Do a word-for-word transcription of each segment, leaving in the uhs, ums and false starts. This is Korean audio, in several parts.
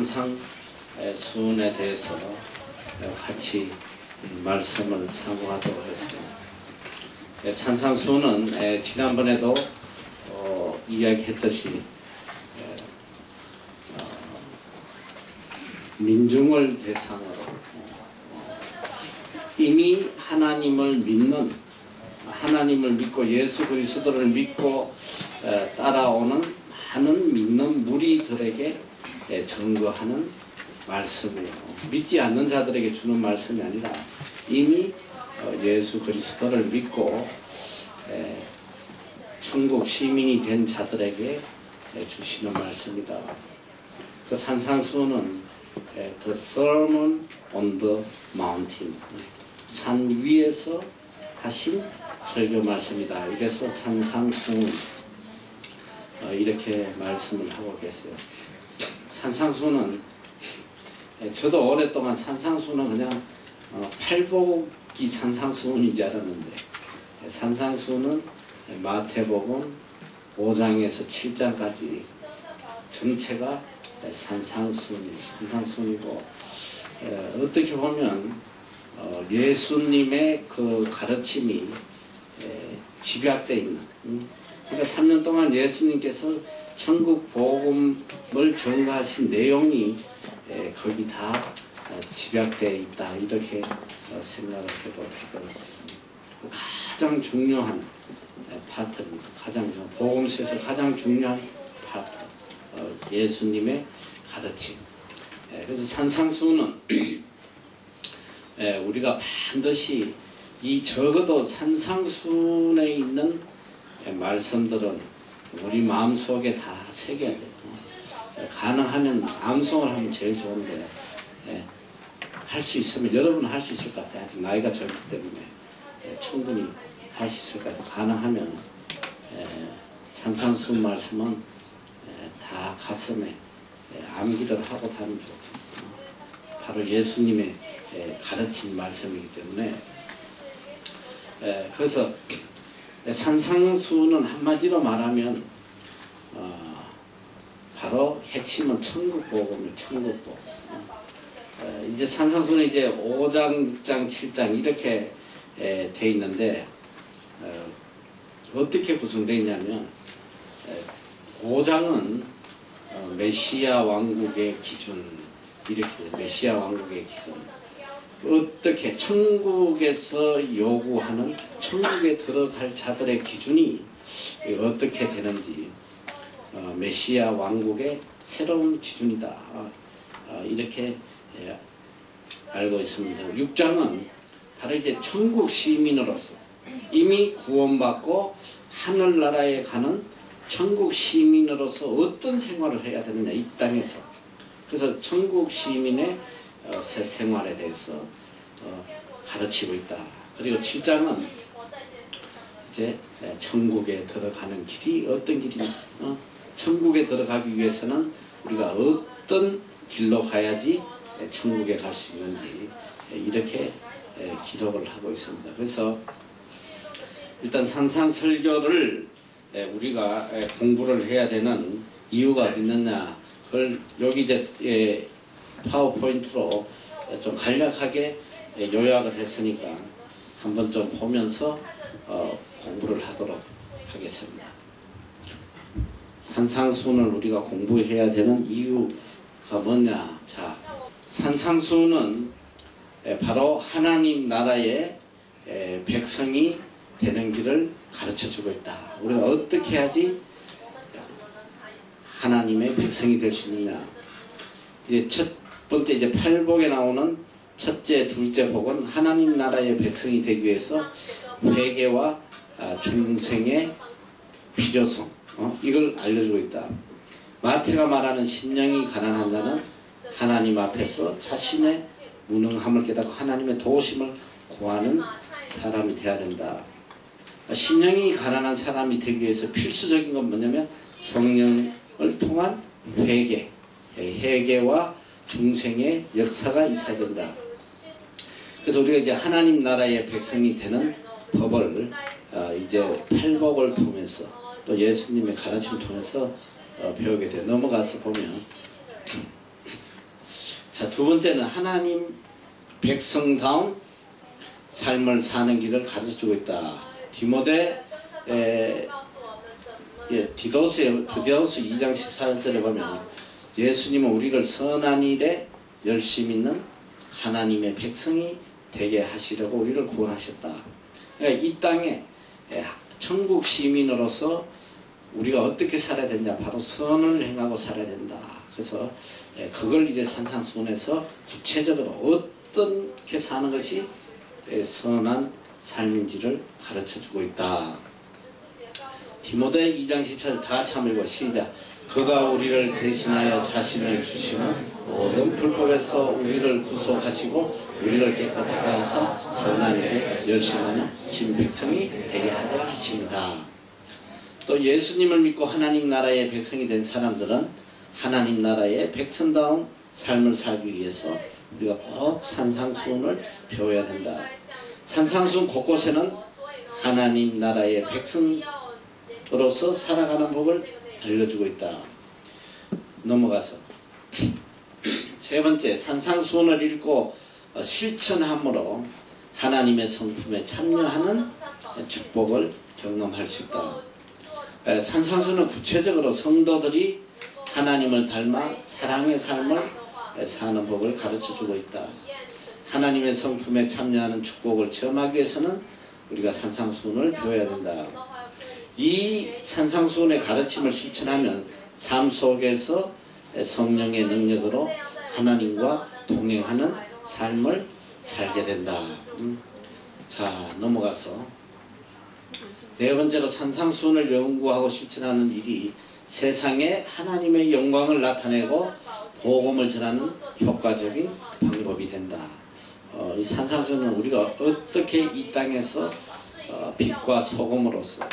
산상수훈에 대해서 같이 말씀을 상고하도록 하겠습니다. 산상수훈은 지난번에도 어, 이야기했듯이 어, 민중을 대상으로 어, 이미 하나님을 믿는, 하나님을 믿고 예수 그리스도를 믿고 에, 따라오는 많은 믿는 무리들에게 에, 증거하는 말씀이에요. 믿지 않는 자들에게 주는 말씀이 아니라 이미 어, 예수 그리스도를 믿고 에, 천국 시민이 된 자들에게 에, 주시는 말씀이다. 그 산상수훈은 에, The Sermon on the Mountain, 산 위에서 하신 설교 말씀이다. 이래서 산상수훈 어, 이렇게 말씀을 하고 계세요. 산상수훈은 에, 저도 오랫동안 산상수훈은 그냥 어, 팔복이 산상수훈이지 않았는데, 에, 산상수훈은 마태복음 오 장에서 칠 장까지 전체가 산상수훈이에요. 산상수훈이고, 에, 어떻게 보면 어, 예수님의 그 가르침이 에, 집약되어 있는, 음? 그러니까 삼 년 동안 예수님께서 천국 복음을 전가하신 내용이 에, 거기 다 어, 집약되어 있다, 이렇게 어, 생각을 해도 되거든요. 가장 중요한 에, 파트입니다. 가장 중요한, 복음서에서 가장 중요한 파트, 어, 예수님의 가르침. 에, 그래서 산상수훈은 에, 우리가 반드시 이 적어도 산상수훈에 있는 에, 말씀들은 우리 마음속에 다 새겨야 돼요. 에, 가능하면 암송을 하면 제일 좋은데, 할 수 있으면 여러분은 할 수 있을 것 같아요. 아직 나이가 젊기 때문에 에, 충분히 할 수 있을 것 같아요. 가능하면 에, 산상수훈 말씀은 에, 다 가슴에 에, 암기를 하고 다니면 좋겠어요. 바로 예수님의 에, 가르친 말씀이기 때문에. 에, 그래서 산상수훈은 한마디로 말하면 어, 바로 핵심은 천국복음이에요. 천국복음. 어, 이제 산상수훈은 이제 오 장, 칠 장 이렇게 에, 돼 있는데, 어, 어떻게 구성되어 있냐면, 에, 오 장은 어, 메시아 왕국의 기준, 이렇게 메시아 왕국의 기준, 어떻게 천국에서 요구하는, 천국에 들어갈 자들의 기준이 어떻게 되는지, 어, 메시아 왕국의 새로운 기준이다, 어, 이렇게 예, 알고 있습니다. 육 장은 바로 이제 천국 시민으로서 이미 구원받고 하늘나라에 가는 천국 시민으로서 어떤 생활을 해야 되느냐, 이 땅에서. 그래서 천국 시민의 어, 새 생활에 대해서 어, 가르치고 있다. 그리고 칠 장은 이제 천국에 들어가는 길이 어떤 길인지, 어? 천국에 들어가기 위해서는 우리가 어떤 길로 가야지 천국에 갈 수 있는지, 이렇게 기록을 하고 있습니다. 그래서 일단 산상설교를 우리가 공부를 해야 되는 이유가 어디 있느냐, 그걸 여기 이제 파워포인트로 좀 간략하게 요약을 했으니까 한번 좀 보면서 어, 공부를 하도록 하겠습니다. 산상수훈을 우리가 공부해야 되는 이유가 뭐냐. 자, 산상수훈은 바로 하나님 나라의 백성이 되는 길을 가르쳐주고 있다. 우리가 어떻게 해야지 하나님의 백성이 될 수 있느냐. 이제 첫 번째 이제 팔복에 나오는 첫째, 둘째 복은 하나님 나라의 백성이 되기 위해서 회개와 중생의 필요성, 어? 이걸 알려주고 있다. 마태가 말하는 심령이 가난한 자는 하나님 앞에서 자신의 무능함을 깨닫고 하나님의 도우심을 구하는 사람이 되어야 된다. 심령이 가난한 사람이 되기 위해서 필수적인 건 뭐냐면 성령을 통한 회개, 회개와 중생의 역사가 있어야 된다. 그래서 우리가 이제 하나님 나라의 백성이 되는 법을 어, 이제 팔복을 통해서 또 예수님의 가르침을 통해서 어, 배우게 돼요. 넘어가서 보면 자, 두 번째는 하나님 백성다운 삶을 사는 길을 가르쳐주고 있다. 디모데 에, 예, 디도스에, 디도스 이 장 십사 절에 보면 예수님은 우리를 선한 일에 열심 있는 하나님의 백성이 되게 하시려고 우리를 구원하셨다. 그러니까 이 땅에 천국 시민으로서 우리가 어떻게 살아야 되냐, 바로 선을 행하고 살아야 된다. 그래서 그걸 이제 산상수훈에서 구체적으로 어떻게 사는 것이 선한 삶인지를 가르쳐주고 있다. 디모데 이 장 십사 절 다 같이 한번 읽어 시작. 그가 우리를 대신하여 자신을 주시는 모든 불법에서 우리를 구속하시고 우리를 깨끗하게 하사 선한 일에 열심하는 진 백성이 되게 하려 하십니다. 또 예수님을 믿고 하나님 나라의 백성이 된 사람들은 하나님 나라의 백성다운 삶을 살기 위해서 우리가 꼭 산상수훈을 배워야 된다. 산상수훈 곳곳에는 하나님 나라의 백성으로서 살아가는 법을 알려주고 있다. 넘어가서 세 번째, 산상수훈을 읽고 실천함으로 하나님의 성품에 참여하는 축복을 경험할 수 있다. 산상수훈은 구체적으로 성도들이 하나님을 닮아 사랑의 삶을 사는 법을 가르쳐주고 있다. 하나님의 성품에 참여하는 축복을 체험하기 위해서는 우리가 산상수훈을 배워야 된다. 이 산상수훈의 가르침을 실천하면 삶 속에서 성령의 능력으로 하나님과 동행하는 삶을 살게 된다. 음. 자, 넘어가서 네 번째로 산상수훈을 연구하고 실천하는 일이 세상에 하나님의 영광을 나타내고 복음을 전하는 효과적인 방법이 된다. 어, 이 산상수훈은 우리가 어떻게 이 땅에서 어, 빛과 소금으로서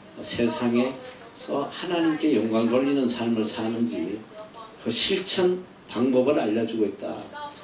세상에서 하나님께 영광 돌리는 삶을 사는지 그 실천 방법을 알려주고 있다.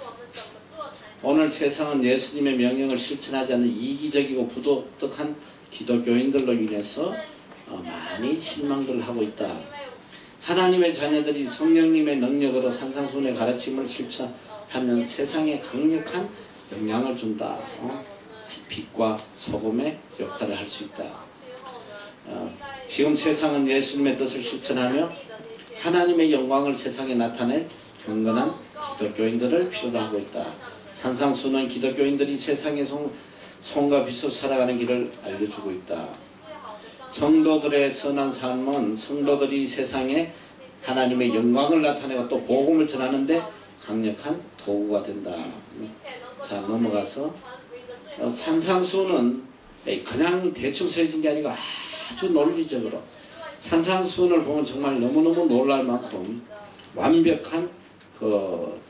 오늘 세상은 예수님의 명령을 실천하지 않는 이기적이고 부도덕한 기독교인들로 인해서 많이 실망들을 하고 있다. 하나님의 자녀들이 성령님의 능력으로 산상수훈의 가르침을 실천하면 세상에 강력한 영향을 준다. 어? 빛과 소금의 역할을 할 수 있다. 어, 지금 세상은 예수님의 뜻을 실천하며 하나님의 영광을 세상에 나타낼 경건한 기독교인들을 필요로 하고 있다. 산상수훈은 기독교인들이 세상의 송, 송과 빛으로 살아가는 길을 알려주고 있다. 성도들의 선한 삶은 성도들이 세상에 하나님의 영광을 나타내고 또 복음을 전하는데 강력한 도구가 된다. 자, 넘어가서 어, 산상수훈은 그냥 대충 세진 게 아니고 아주 논리적으로 산상수훈을 보면 정말 너무너무 놀랄 만큼 완벽한 그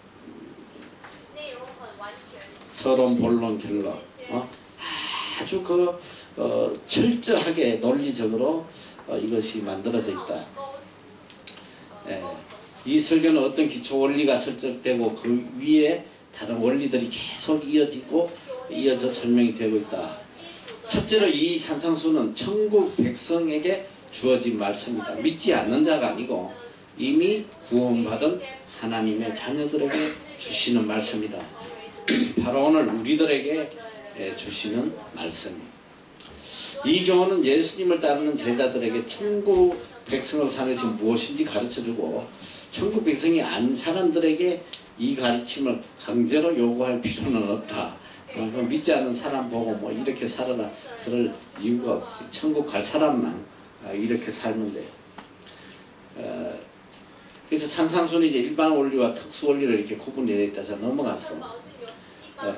서론, 본론, 결론 어? 아주 그 어, 철저하게 논리적으로 어, 이것이 만들어져 있다. 예, 이 설교는 어떤 기초 원리가 설정되고 그 위에 다른 원리들이 계속 이어지고 이어져 설명이 되고 있다. 첫째로 이 산상수훈은 천국 백성에게 주어진 말씀이다. 믿지 않는 자가 아니고 이미 구원받은 하나님의 자녀들에게 주시는 말씀이다. 바로 오늘 우리들에게 주시는 말씀. 이 교훈은 예수님을 따르는 제자들에게 천국 백성으로 사는 것이 무엇인지 가르쳐주고 천국 백성이 아닌 사람들에게 이 가르침을 강제로 요구할 필요는 없다. 믿지 않는 사람 보고 뭐 이렇게 살아라 그럴 이유가 없지. 천국 갈 사람만 이렇게 살면 돼. 어, 그래서 산상수훈이 이제 일반 원리와 특수 원리를 이렇게 구분되어 있다. 자, 넘어가서 어,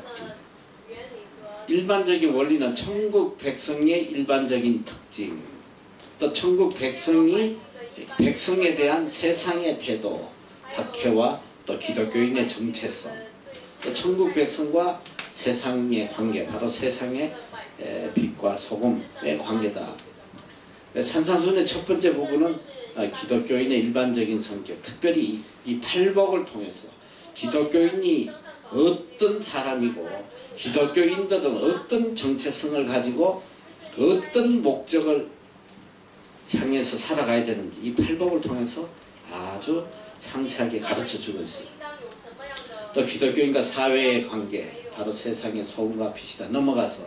일반적인 원리는 천국 백성의 일반적인 특징, 또 천국 백성이 백성에 대한 세상의 태도, 박해와 또 기독교인의 정체성, 또 천국 백성과 세상의 관계, 바로 세상의 빛과 소금의 관계다. 산상수훈의 첫 번째 부분은 기독교인의 일반적인 성격, 특별히 이 팔복을 통해서 기독교인이 어떤 사람이고 기독교인들은 어떤 정체성을 가지고 어떤 목적을 향해서 살아가야 되는지 이 팔복을 통해서 아주 상세하게 가르쳐주고 있어요. 또 기독교인과 사회의 관계, 바로 세상의 소금과 빛이다. 넘어가서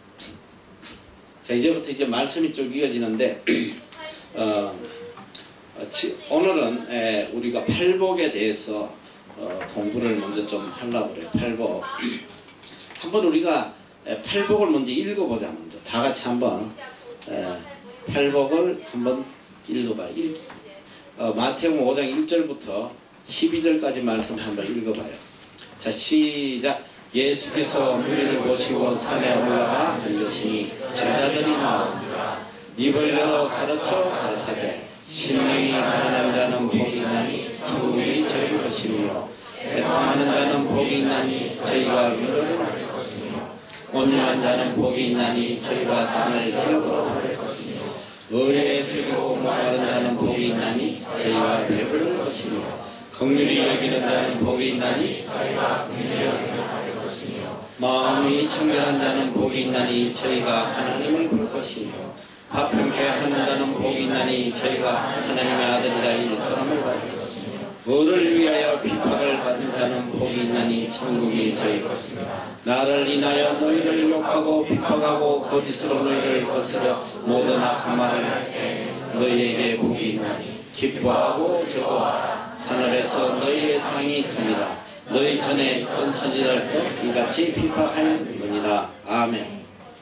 자, 이제부터 이제 말씀이 쭉 이어지는데 어, 지, 오늘은 에, 우리가 팔복에 대해서 어, 공부를 먼저 좀 하려고 그래요. 팔복. 한번 우리가 에, 팔복을 먼저 읽어보자. 먼저 다 같이 한번 에, 팔복을 한번 읽어봐요. 일, 어, 마태복음 오 장 일 절부터 십이 절까지 말씀 한번 읽어봐요. 자, 시작. 예수께서 무리를 모시고 산에 올라가 앉으시니 제자들이 나오니라. 입을 열어 가르쳐 가르사되 심령이 가난한 자는 복이 있나니 천국이 저희 것이며 애통하는 자는 복이 있나니 저희가 위로를 받을 것이며 온유한 자는 복이 있나니 저희가 땅을 기업으로 받을 것이며 의에 쓰고 목마른 자는 복이 있나니 저희가 배부를 것이며 긍휼히 여기는 자는 복이 있나니 저희가 긍휼히 여김을 받을 것이며 마음이 청결한 자는 복이 있나니 저희가 하나님을 볼 것이며 화평케 하는 자는 복이 있나니 저희가 하나님의 아들이라 일컬음을 받을 것이며 의를 위하여 비박을 받는 자는 복이 있나니 천국이 저희 것이며 나를 인하여 너희를 욕하고 비박하고 거짓으로 너희를 거스려 모든 악한 말을 할 때 너희에게 복이 있나니 기뻐하고 즐거워하라. 하늘에서 너희의 상이 큽니다. 너희 전에 있던 선지자들도 이같이 비박하였느니라. 아멘.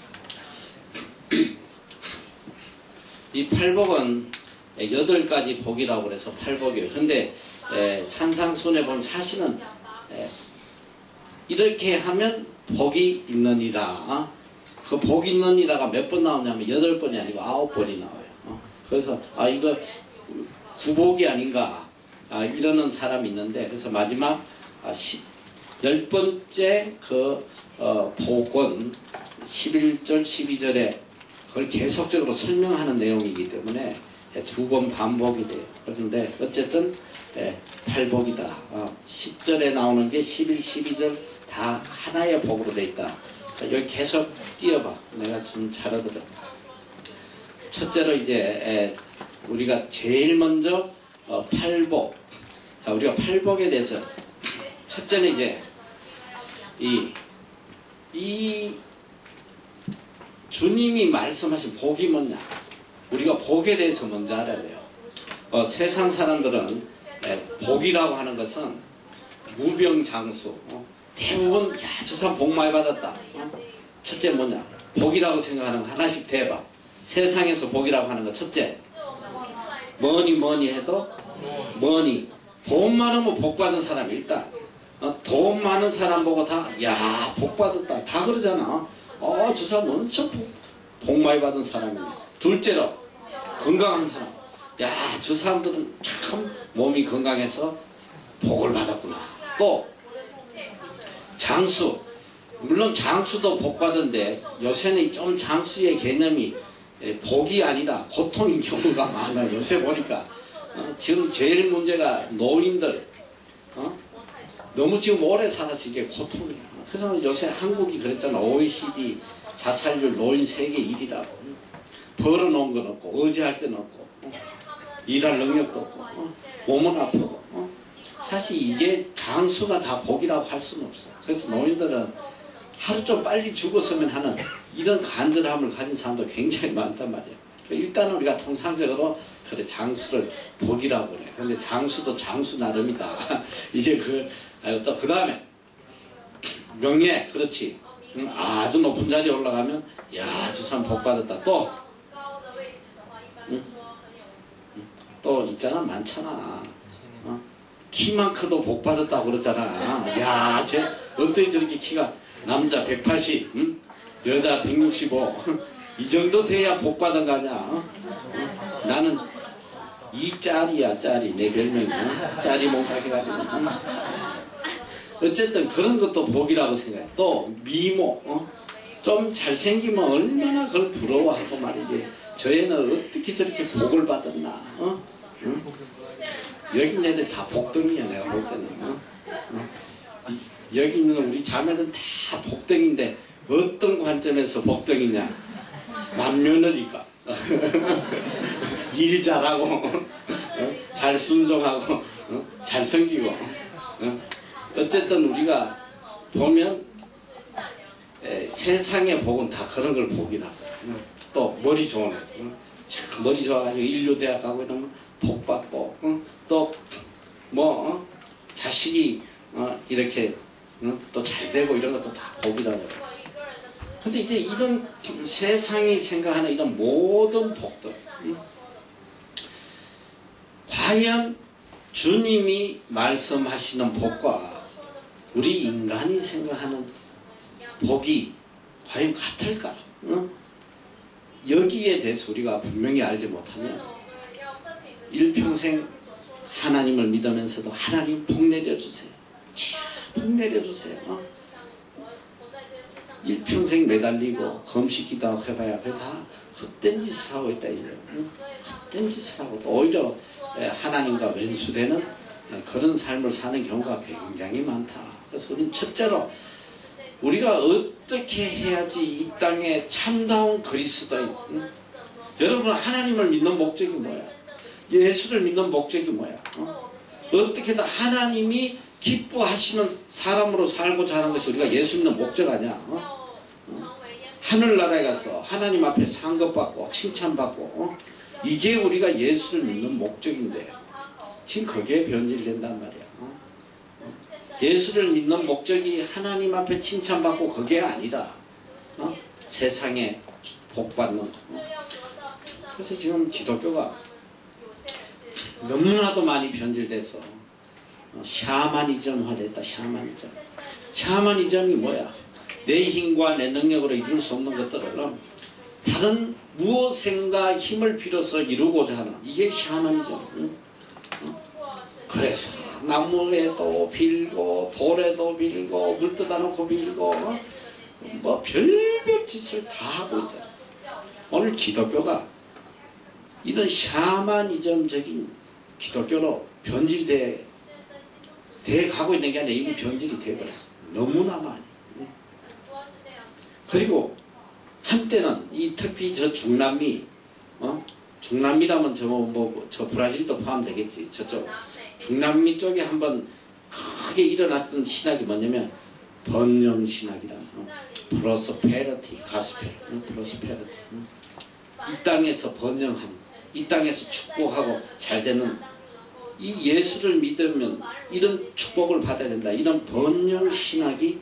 이 팔복은 여덟 가지 복이라고 그래서 팔복이에요. 근데 에, 산상순에 보면 사실은 에, 이렇게 하면 복이 있느니라. 어? 그 복이 있느니라가 몇 번 나오냐면 여덟 번이 아니고 아홉 번이 나와요. 어? 그래서 아 이거 구복이 아닌가 아, 이러는 사람이 있는데 그래서 마지막 아, 시, 열 번째 그 어, 복은 십일 절 십이 절에 그걸 계속적으로 설명하는 내용이기 때문에 두 번 반복이 돼요. 그런데 어쨌든 예, 팔복이다. 어, 십 절에 나오는 게 십일, 십이 절 다 하나의 복으로 돼 있다. 자, 여기 계속 띄워봐. 내가 좀 잘 알아들어. 첫째로 이제 예, 우리가 제일 먼저 어, 팔복. 자, 우리가 팔복에 대해서 첫째는 이제 이, 이 주님이 말씀하신 복이 뭐냐? 우리가 복에 대해서 먼저 알아야 돼요. 어, 세상 사람들은 에, 복이라고 하는 것은 무병장수. 어? 대부분 야, 저 사람 복 많이 받았다. 어? 첫째 뭐냐? 복이라고 생각하는 거 하나씩 대봐. 세상에서 복이라고 하는 거 첫째. 뭐니 뭐니 해도 뭐니. 돈 많으면 복 받은 사람이 일단. 어, 돈 많은 사람 보고 다 야, 복 받았다. 다 그러잖아. 어, 저 사람 엄청 복, 복 많이 받은 사람이네. 둘째로 건강한 사람. 야, 저 사람들은 참 몸이 건강해서 복을 받았구나. 또 장수. 물론 장수도 복 받은데 요새는 좀 장수의 개념이 복이 아니라 고통인 경우가 많아요. 요새 보니까 어, 지금 제일 문제가 노인들. 어? 너무 지금 오래 살아서 이게 고통이야. 그래서 요새 한국이 그랬잖아. 오이시디 자살률 노인 세계 일 위라고. 벌어놓은 건 없고 의지할 데는 없고 어? 일할 능력도 없고 어? 몸은 아프고 어? 사실 이게 장수가 다 복이라고 할 수는 없어. 그래서 노인들은 하루 좀 빨리 죽었으면 하는 이런 간절함을 가진 사람도 굉장히 많단 말이야. 일단은 우리가 통상적으로 그래 장수를 복이라고 그래. 근데 장수도 장수 나름이다. 이제 그 또 그 다음에 명예. 그렇지. 응? 아주 높은 자리에 올라가면 야, 저 사람 복 받았다. 또 응? 응? 또 있잖아. 많잖아. 어? 키만 커도 복 받았다고 그러잖아. 야, 쟤 어떻게 저렇게 키가 남자 백팔십 응? 여자 백육십오 이 정도 돼야 복 받은 거 아니야. 어? 어? 나는 이 짤이야. 짤이 내 별명이 어? 짤이 몽땅 해가지고 어? 어쨌든 그런 것도 복이라고 생각해. 또 미모. 어? 좀 잘생기면 얼마나 그걸 부러워하고 말이지. 저 애는 어떻게 저렇게 복을 받았나. 어? 응? 여기 있는 애들 다 복덩이야. 내가 볼 때는. 어? 어? 이, 여기 있는 우리 자매는 다 복덩인데 어떤 관점에서 복덩이냐. 남며느리가 일 잘하고 어? 잘 순종하고 어? 잘 섬기고 어? 어쨌든 우리가 보면 에, 세상의 복은 다 그런 걸 복이라. 또 머리 좋은 애, 응? 머리 좋아가지고 인류대학 가고 이러면 복 받고, 응? 또 뭐 어? 자식이 어? 이렇게 응? 또 잘 되고 이런 것도 다 복이라고. 근데 이제 이런 세상이 생각하는 이런 모든 복들, 응? 과연 주님이 말씀하시는 복과 우리 인간이 생각하는 복이 과연 같을까? 응? 여기에 대해서 우리가 분명히 알지 못하면 일평생 하나님을 믿으면서도 하나님 복 내려주세요. 복 내려주세요. 어? 일평생 매달리고 금식기도 해봐야 그게 다 헛된 짓을 하고 있다 이제. 응? 헛된 짓을 하고 또 오히려 하나님과 왼수되는 그런 삶을 사는 경우가 굉장히 많다. 그래서 우리는 첫째로 우리가 어떻게 해야지 이 땅에 참다운 그리스도인, 응? 여러분 하나님을 믿는 목적이 뭐야? 예수를 믿는 목적이 뭐야? 어? 어떻게든 하나님이 기뻐하시는 사람으로 살고자 하는 것이 우리가 예수 믿는 목적 아니야? 어? 어? 하늘나라에 가서 하나님 앞에 상급받고 칭찬받고, 어? 이게 우리가 예수를 믿는 목적인데 지금 거기에 변질된단 말이야. 어? 어? 예수를 믿는 목적이 하나님 앞에 칭찬받고 그게 아니라 어? 세상에 복받는. 어? 그래서 지금 기독교가 너무나도 많이 변질돼서 어, 샤머니즘화 됐다. 샤머니즘. 샤머니즘이 뭐야? 내 힘과 내 능력으로 이룰 수 없는 것들을 다른 무엇인가 힘을 빌어서 이루고자 하는 이게 샤머니즘. 응? 어? 그래서 나무에도 빌고 돌에도 빌고 물 떠다 놓고 빌고 어? 뭐 별별 짓을 다 하고 있잖아. 오늘 기독교가 이런 샤머니즘적인 기독교로 변질돼 돼 가고 있는 게 아니라 이미 변질이 되어버렸어. 너무나 많이. 그리고 한때는 이 특히 저 중남미, 어? 중남미라면 저 뭐 저 브라질도 포함되겠지. 저쪽 중남미 쪽에 한번 크게 일어났던 신학이 뭐냐면 번영 신학이라는 어? 프로스페리티 가스펠, 어? 프로스페리티. 어? 이 땅에서 번영하는. 이 땅에서 축복하고 잘 되는 이 예수를 믿으면 이런 축복을 받아야 된다. 이런 번영 신학이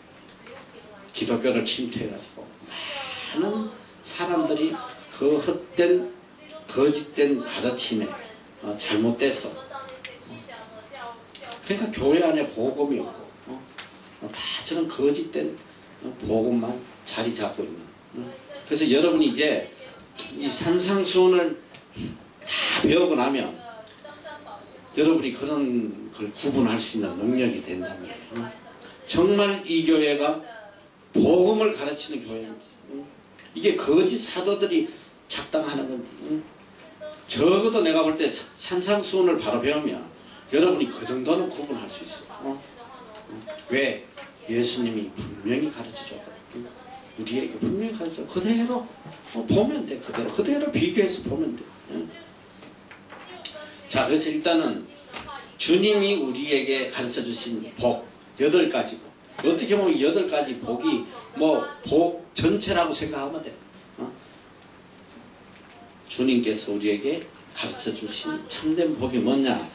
기독교를 침투해가지고 많은 사람들이 그 헛된 거짓된 가르침에 어, 잘못돼서 어, 그러니까 교회 안에 복음이 없고 어, 어, 다 저런 거짓된 어, 복음만 자리 잡고 있는. 어. 그래서 여러분이 이제 이 산상수훈을 다 배우고 나면 여러분이 그런 걸 구분할 수 있는 능력이 된다면 어? 정말 이 교회가 복음을 가르치는 교회인지 어? 이게 거짓 사도들이 작당하는 건지 어? 적어도 내가 볼 때 산상수훈을 바로 배우면 여러분이 그 정도는 구분할 수 있어요. 어? 어? 왜? 예수님이 분명히 가르쳐줬거든. 어? 우리에게 분명히 가르쳐 그대로 어, 보면 돼. 그대로 그대로 비교해서 보면 돼. 어? 자, 그래서 일단은 주님이 우리에게 가르쳐 주신 복 여덟 가지 복. 어떻게 보면 여덟 가지 복이 뭐 복 전체라고 생각하면 돼. 어? 주님께서 우리에게 가르쳐 주신 참된 복이 뭐냐?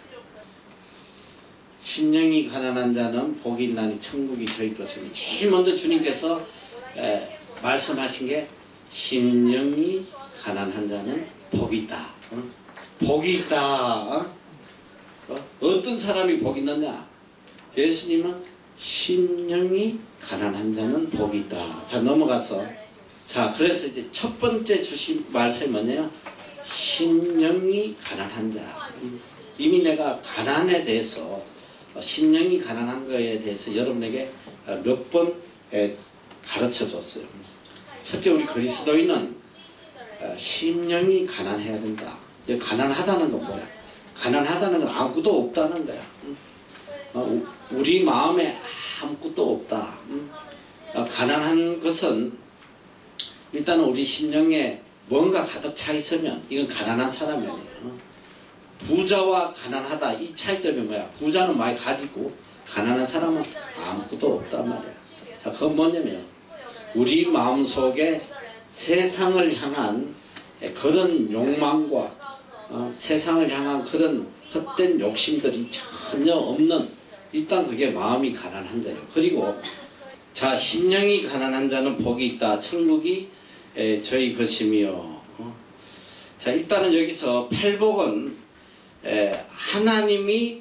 심령이 가난한 자는 복이 있나니 천국이 저희 것이니. 제일 먼저 주님께서 에, 말씀하신 게 심령이 가난한 자는 복이 있다. 어? 복이 있다. 어? 어? 어떤 사람이 복이 있느냐? 예수님은 심령이 가난한 자는 복이 있다. 자, 넘어가서 자, 그래서 이제 첫 번째 주신 말씀이 뭐냐면 심령이 가난한 자. 이미 내가 가난에 대해서 심령이 가난한 거에 대해서 여러분에게 몇 번 가르쳐 줬어요. 첫째, 우리 그리스도인은 심령이 가난해야 된다. 가난하다는 건 뭐야? 가난하다는 건 아무것도 없다는 거야. 어, 우리 마음에 아무것도 없다. 어, 가난한 것은 일단은 우리 심령에 뭔가 가득 차 있으면 이건 가난한 사람이 아니에요. 부자와 가난하다 이 차이점이 뭐야? 부자는 많이 가지고 가난한 사람은 아무것도 없단 말이야. 자, 그건 뭐냐면 우리 마음속에 세상을 향한 그런 욕망과 어, 세상을 향한 그런 헛된 욕심들이 전혀 없는, 일단 그게 마음이 가난한 자예요. 그리고 자, 심령이 가난한 자는 복이 있다. 천국이 에, 저희 것이며. 어. 자, 일단은 여기서 팔복은 에, 하나님이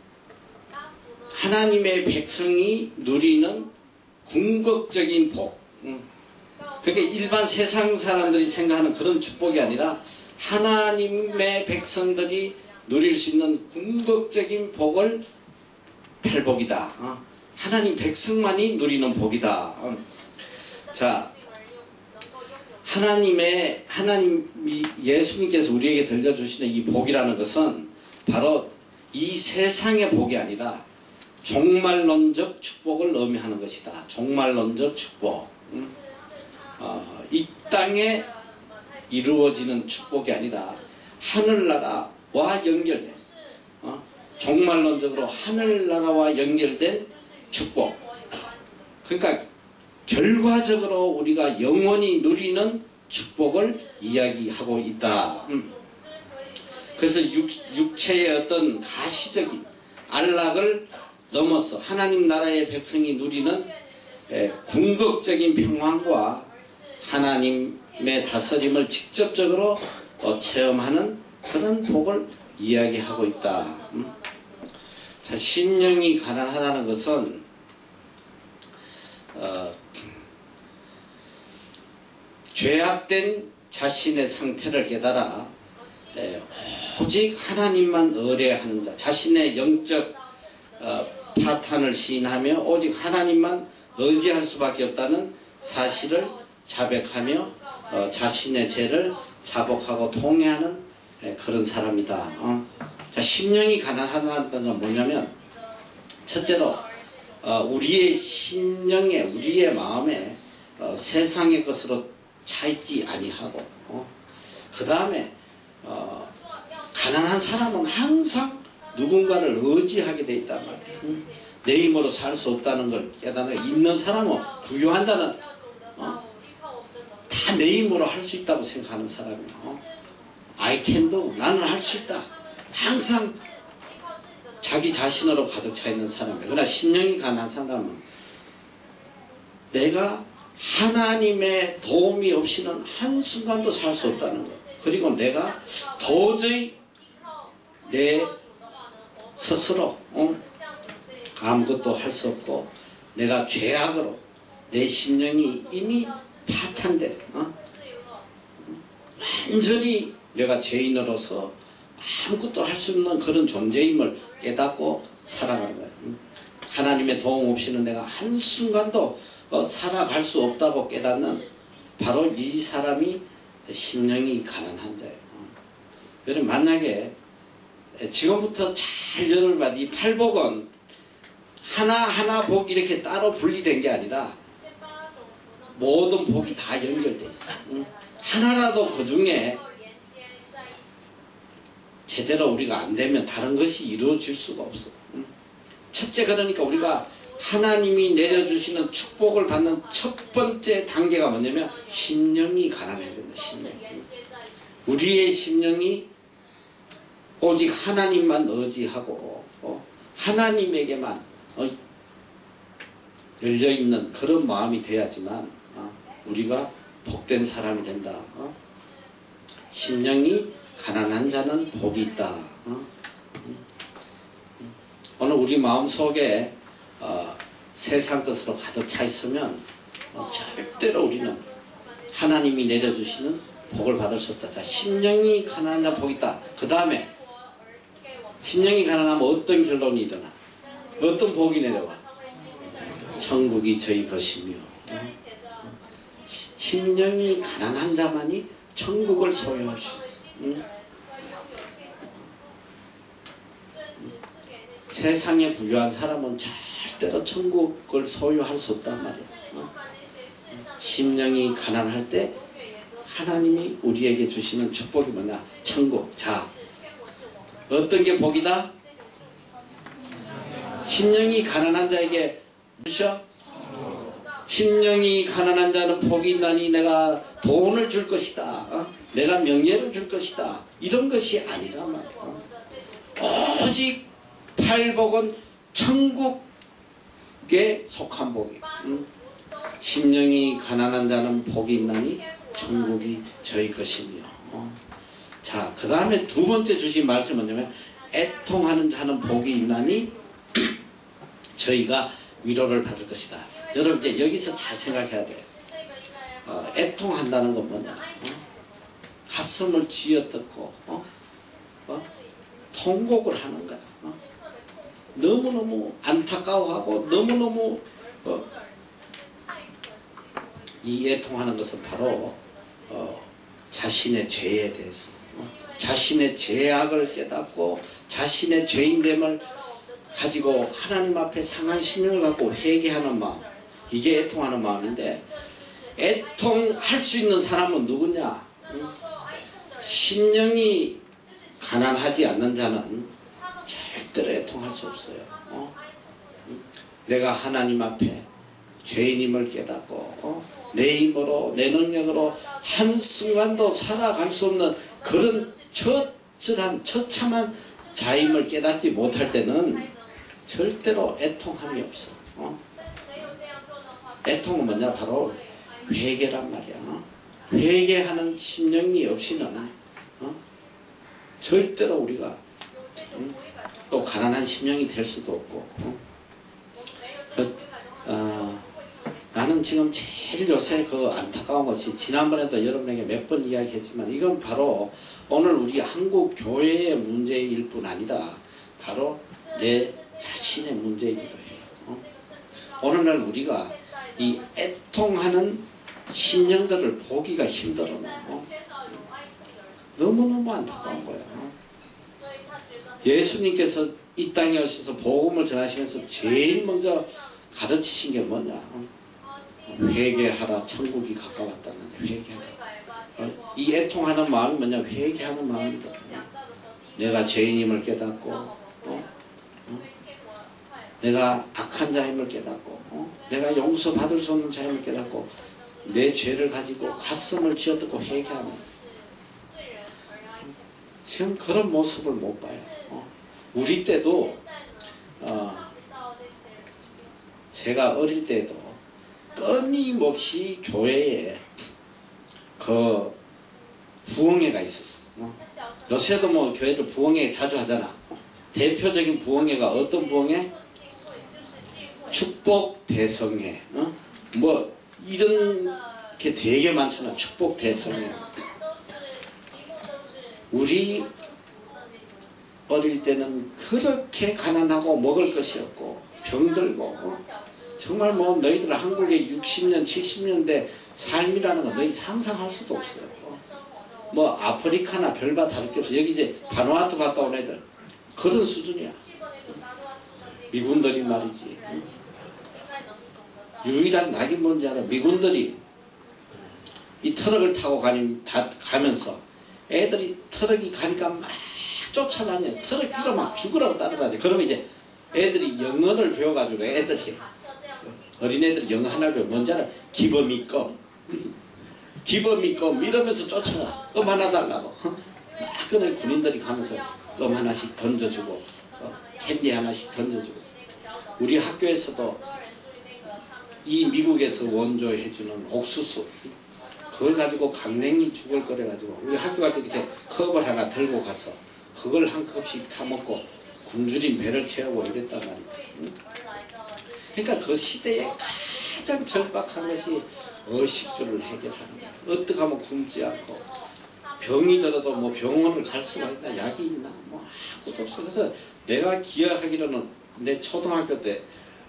하나님의 백성이 누리는 궁극적인 복. 음. 그게 일반 세상 사람들이 생각하는 그런 축복이 아니라 하나님의 백성들이 누릴 수 있는 궁극적인 복을 팔복이다. 어. 하나님 백성만이 누리는 복이다. 어. 자, 하나님의 하나님이 예수님께서 우리에게 들려주시는 이 복이라는 것은 바로 이 세상의 복이 아니라 종말론적 축복을 의미하는 것이다. 종말론적 축복. 음. 어, 이 땅에 이루어지는 축복이 아니라 하늘나라와 연결된, 어? 종말론적으로 하늘나라와 연결된 축복. 그러니까 결과적으로 우리가 영원히 누리는 축복을 이야기하고 있다. 음. 그래서 육, 육체의 어떤 가시적인 안락을 넘어서 하나님 나라의 백성이 누리는 에, 궁극적인 평안과 하나님의 다스림을 직접적으로 어, 체험하는 그런 복을 이야기하고 있다. 음? 자, 심령이 가난하다는 것은 어, 죄악된 자신의 상태를 깨달아 에, 오직 하나님만 의뢰하는 자, 자신의 영적 어, 파탄을 시인하며 오직 하나님만 의지할 수밖에 없다는 사실을 자백하며 어, 자신의 죄를 자복하고 통회하는 에, 그런 사람이다. 어. 자, 심령이 가난하다는 건 뭐냐면 첫째로 어, 우리의 심령에, 우리의 마음에 어, 세상의 것으로 차있지 아니하고 어. 그 다음에 어, 가난한 사람은 항상 누군가를 의지하게 돼 있단 말이에요. 응? 내 힘으로 살 수 없다는 걸 깨닫는, 있는 사람은 부유한 자는 어? 다 내 힘으로 할 수 있다고 생각하는 사람이에요. 어? I can do. 나는 할 수 있다. 항상 자기 자신으로 가득 차 있는 사람이에요. 그러나 심령이 가난한 사람은 내가 하나님의 도움이 없이는 한순간도 살 수 없다는 것. 그리고 내가 도저히 내 스스로 어? 아무것도 할 수 없고 내가 죄악으로 내 심령이 이미 파탄된 어? 완전히 내가 죄인으로서 아무것도 할 수 없는 그런 존재임을 깨닫고 살아가는 거예요. 하나님의 도움 없이는 내가 한순간도 어, 살아갈 수 없다고 깨닫는 바로 이 사람이 심령이 가난한 자예요. 그래서 만약에 지금부터 잘 열을 받아 이 팔복은 하나하나 복 이렇게 따로 분리된 게 아니라 모든 복이 다 연결되어 있어. 응? 하나라도 그 중에 제대로 우리가 안 되면 다른 것이 이루어질 수가 없어. 응? 첫째, 그러니까 우리가 하나님이 내려주시는 축복을 받는 첫 번째 단계가 뭐냐면 심령이 가난해야 된다. 심령. 우리의 심령이 오직 하나님만 의지하고 어, 하나님에게만 어, 열려있는 그런 마음이 돼야지만 어, 우리가 복된 사람이 된다. 어? 심령이 가난한 자는 복이 있다. 어? 오늘 우리 마음속에 어, 세상 것으로 가득 차 있으면 어, 절대로 우리는 하나님이 내려주시는 복을 받을 수 없다. 자, 심령이 가난한 자 복이 있다. 그 다음에 심령이 가난하면 어떤 결론이 일어나? 어떤 복이 내려와? 천국이 저희 것이며. 심령이 가난한 자만이 천국을 소유할 수 있어. 응? 세상에 부유한 사람은 절대로 천국을 소유할 수 없단 말이야. 어? 심령이 가난할 때 하나님이 우리에게 주시는 축복이 뭐냐? 천국. 자, 어떤 게 복이다? 심령이 가난한 자에게 주셔. 심령이 가난한 자는 복이 있나니 내가 돈을 줄 것이다. 어? 내가 명예를 줄 것이다. 이런 것이 아니라 말이야. 오직 팔복은 천국에 속한 복이. 응? 심령이 가난한 자는 복이 있나니 천국이 저희 것이며. 어? 자, 그 다음에 두 번째 주신 말씀은 뭐냐면 애통하는 자는 복이 있나니 저희가 위로를 받을 것이다. 여러분 이제 여기서 잘 생각해야 돼. 어, 애통한다는 건 뭐냐? 어? 가슴을 쥐어뜯고 어? 어? 통곡을 하는 거야. 어? 너무너무 안타까워하고 너무너무 어? 이 애통하는 것은 바로 어, 자신의 죄에 대해서 어? 자신의 죄악을 깨닫고 자신의 죄인됨을 가지고 하나님 앞에 상한 심령을 갖고 회개하는 마음, 이게 애통하는 마음인데, 애통할 수 있는 사람은 누구냐? 응? 심령이 가난하지 않는 자는 절대로 애통할 수 없어요. 어? 응? 내가 하나님 앞에 죄인임을 깨닫고 어? 내 힘으로 내 능력으로 한순간도 살아갈 수 없는 그런 처절한 처참한 자임을 깨닫지 못할 때는 절대로 애통함이 없어. 어? 애통은 뭐냐? 바로 회개란 말이야. 어? 회개하는 심령이 없이는 어? 절대로 우리가 응? 또 가난한 심령이 될 수도 없고. 어? 그, 어, 나는 지금 제일 요새 그 안타까운 것이, 지난번에도 여러분에게 몇 번 이야기했지만, 이건 바로 오늘 우리 한국 교회의 문제일 뿐 아니라 바로 내 자신의 문제이기도 해요. 어? 오늘날 우리가 이 애통하는 심령들을 보기가 힘들어. 어? 너무너무 안타까운 거야. 어? 예수님께서 이 땅에 오셔서 복음을 전하시면서 제일 먼저 가르치신 게 뭐냐? 어? 회개하라, 천국이 가까웠다는 거야. 회개하라. 어? 이 애통하는 마음이 뭐냐? 회개하는 마음이다. 어? 내가 죄인임을 깨닫고 어? 어? 내가 악한 자임을 깨닫고 어? 내가 용서받을 수 없는 자임을 깨닫고 내 죄를 가지고 가슴을 쥐어뜯고 회개하는, 지금 그런 모습을 못 봐요. 어? 우리 때도 어, 제가 어릴 때도 끊임없이 교회에 그 부흥회가 있었어. 어? 요새도 뭐 교회들 부흥회 자주 하잖아. 대표적인 부흥회가 어떤 부흥회? 축복 대성회. 어? 뭐 이런 게 되게 많잖아. 축복 대성회. 우리 어릴 때는 그렇게 가난하고 먹을 것이 없고 병들고 어? 정말 뭐 너희들 한국의 육십 년, 칠십 년대 삶이라는 거 너희 상상할 수도 없어요. 어? 뭐 아프리카나 별바 다를 게 없어. 여기 이제 바누아투 갔다 온 애들 그런 수준이야. 미군들이 말이지. 응? 유일한 낙이 뭔지 알아? 미군들이 이 트럭을 타고 가니, 다, 가면서 애들이 트럭이 가니까 막 쫓아다녀. 트럭 뒤로 막 죽으라고 따라다녀. 그러면 이제 애들이 영어를 배워가지고 애들이 어린애들 영어 하나를 배워. 뭔지 알아? 기범이 껌. 기범이 껌 이러면서 쫓아가. 껌 하나 달라고. 막 그날 군인들이 가면서 껌 하나씩 던져주고 어, 캔디 하나씩 던져주고. 우리 학교에서도 이 미국에서 원조해주는 옥수수 그걸 가지고 강냉이 죽을 거래 가지고 우리 학교 갈 때 이렇게 컵을 하나 들고 가서 그걸 한 컵씩 타먹고 굶주린 배를 채우고 이랬단 말이지. 응? 그러니까 그 시대에 가장 절박한 것이 의식주를 해결하는 거야. 어떻게 하면 굶지 않고 병이 들어도 뭐 병원을 갈 수가 있나, 약이 있나, 뭐 아무것도 없어. 그래서 내가 기억하기로는 내 초등학교 때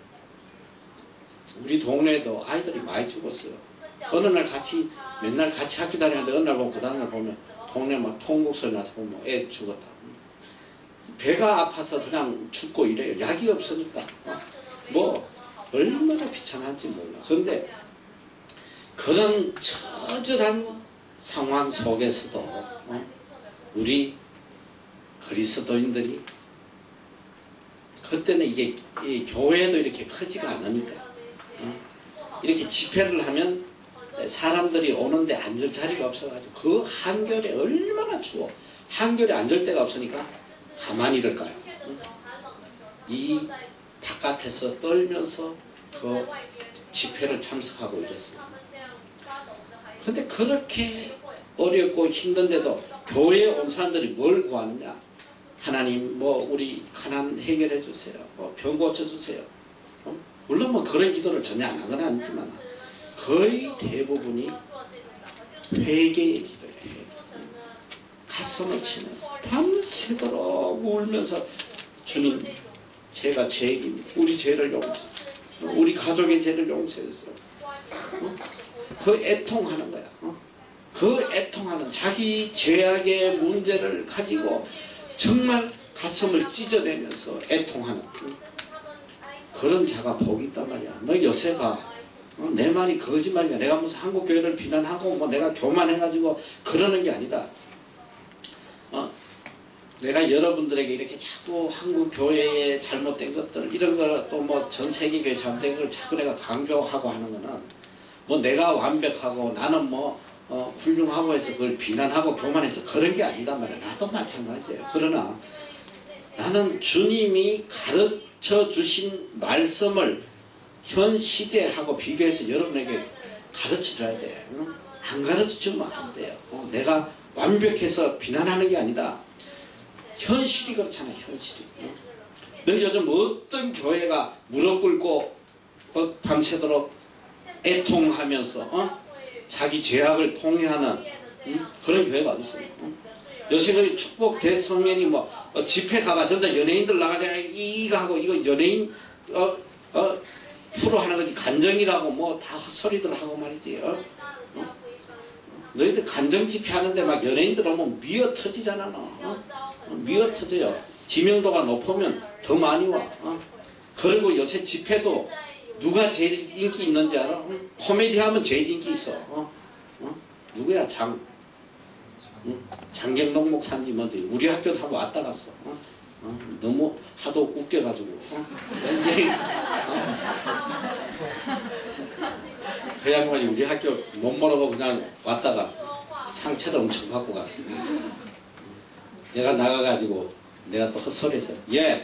우리 동네에도 아이들이 많이 죽었어요. 어느 날 같이 맨날 같이 학교 다니는데 어느 날 보면 그 다음날 보면 동네 막 통곡소리 나서 보면 애 죽었다. 배가 아파서 그냥 죽고 이래요. 약이 없으니까. 어? 뭐 얼마나 비참한지 몰라. 그런데 그런 처절한 상황 속에서도 어? 우리 그리스도인들이 그때는 이게 이 교회도 이렇게 크지가 않으니까 어? 이렇게 집회를 하면 사람들이 오는데 앉을 자리가 없어가지고 그 한겨울에 얼마나 추워. 한겨울에 앉을 데가 없으니까 가만히 이럴까요? 응? 이 바깥에서 떨면서 그 집회를 참석하고 이랬어요. 근데 그렇게 어렵고 힘든데도 교회에 온 사람들이 뭘 구하느냐? 하나님 뭐 우리 가난 해결해 주세요. 뭐 병 고쳐 주세요. 어? 물론 뭐 그런 기도를 전혀 안 하는 건 아니지만 거의 대부분이 회개의 기도예요. 가슴을 치면서 밤새도록 울면서 주님 제가 죄인입니다. 우리 죄를 용서해. 우리 가족의 죄를 용서해서 어? 그 애통하는 거야. 어? 그 애통하는 자기 죄악의 문제를 가지고 정말 가슴을 찢어내면서 애통하는 그런 자가 복이 있단 말이야. 너 요새 봐. 어? 내 말이 거짓말이야. 내가 무슨 한국교회를 비난하고 뭐 내가 교만해가지고 그러는 게 아니라 어? 내가 여러분들에게 이렇게 자꾸 한국교회의 잘못된 것들 이런 걸 또 뭐 전 세계교회 잘못된 걸 자꾸 내가 강조하고 하는 거는 뭐 내가 완벽하고 나는 뭐 어, 훌륭하고 해서 그걸 비난하고 교만해서 그런 게 아니란 말이야. 나도 마찬가지예요. 그러나 나는 주님이 가르쳐 주신 말씀을 현 시대하고 비교해서 여러분에게 가르쳐 줘야 돼. 응? 안 가르쳐 주면 안 돼요. 어, 내가 완벽해서 비난하는 게 아니다. 현실이 그렇잖아요. 현실이. 응? 너 요즘 어떤 교회가 무릎 꿇고 어, 밤새도록 애통하면서 어? 자기 죄악을 통회하는 응? 그런 교회가 어디 있어요? 응? 요새 그 축복 대성연이 뭐 어, 집회 가봐 전부 다 연예인들 나가잖아. 이거 하고 이거 연예인 어, 어, 프로 하는 거지 간정이라고 뭐 다 헛소리들 하고 말이지. 어? 어? 너희들 간정 집회 하는데 막 연예인들 오면 미어 터지잖아. 너. 어? 미어 터져요. 지명도가 높으면 더 많이 와. 어? 그리고 요새 집회도 누가 제일 인기 있는지 알아? 어? 코미디 하면 제일 인기 있어. 어? 어? 누구야? 장 응? 장경록 목사인지 뭔지 우리 학교도 한번 왔다 갔어. 어? 어? 너무 하도 웃겨가지고 어? 그 양반이 우리 학교 못 모르고 그냥 왔다가 상처를 엄청 받고 갔어. 내가 나가가지고 내가 또 헛소리했어. 예,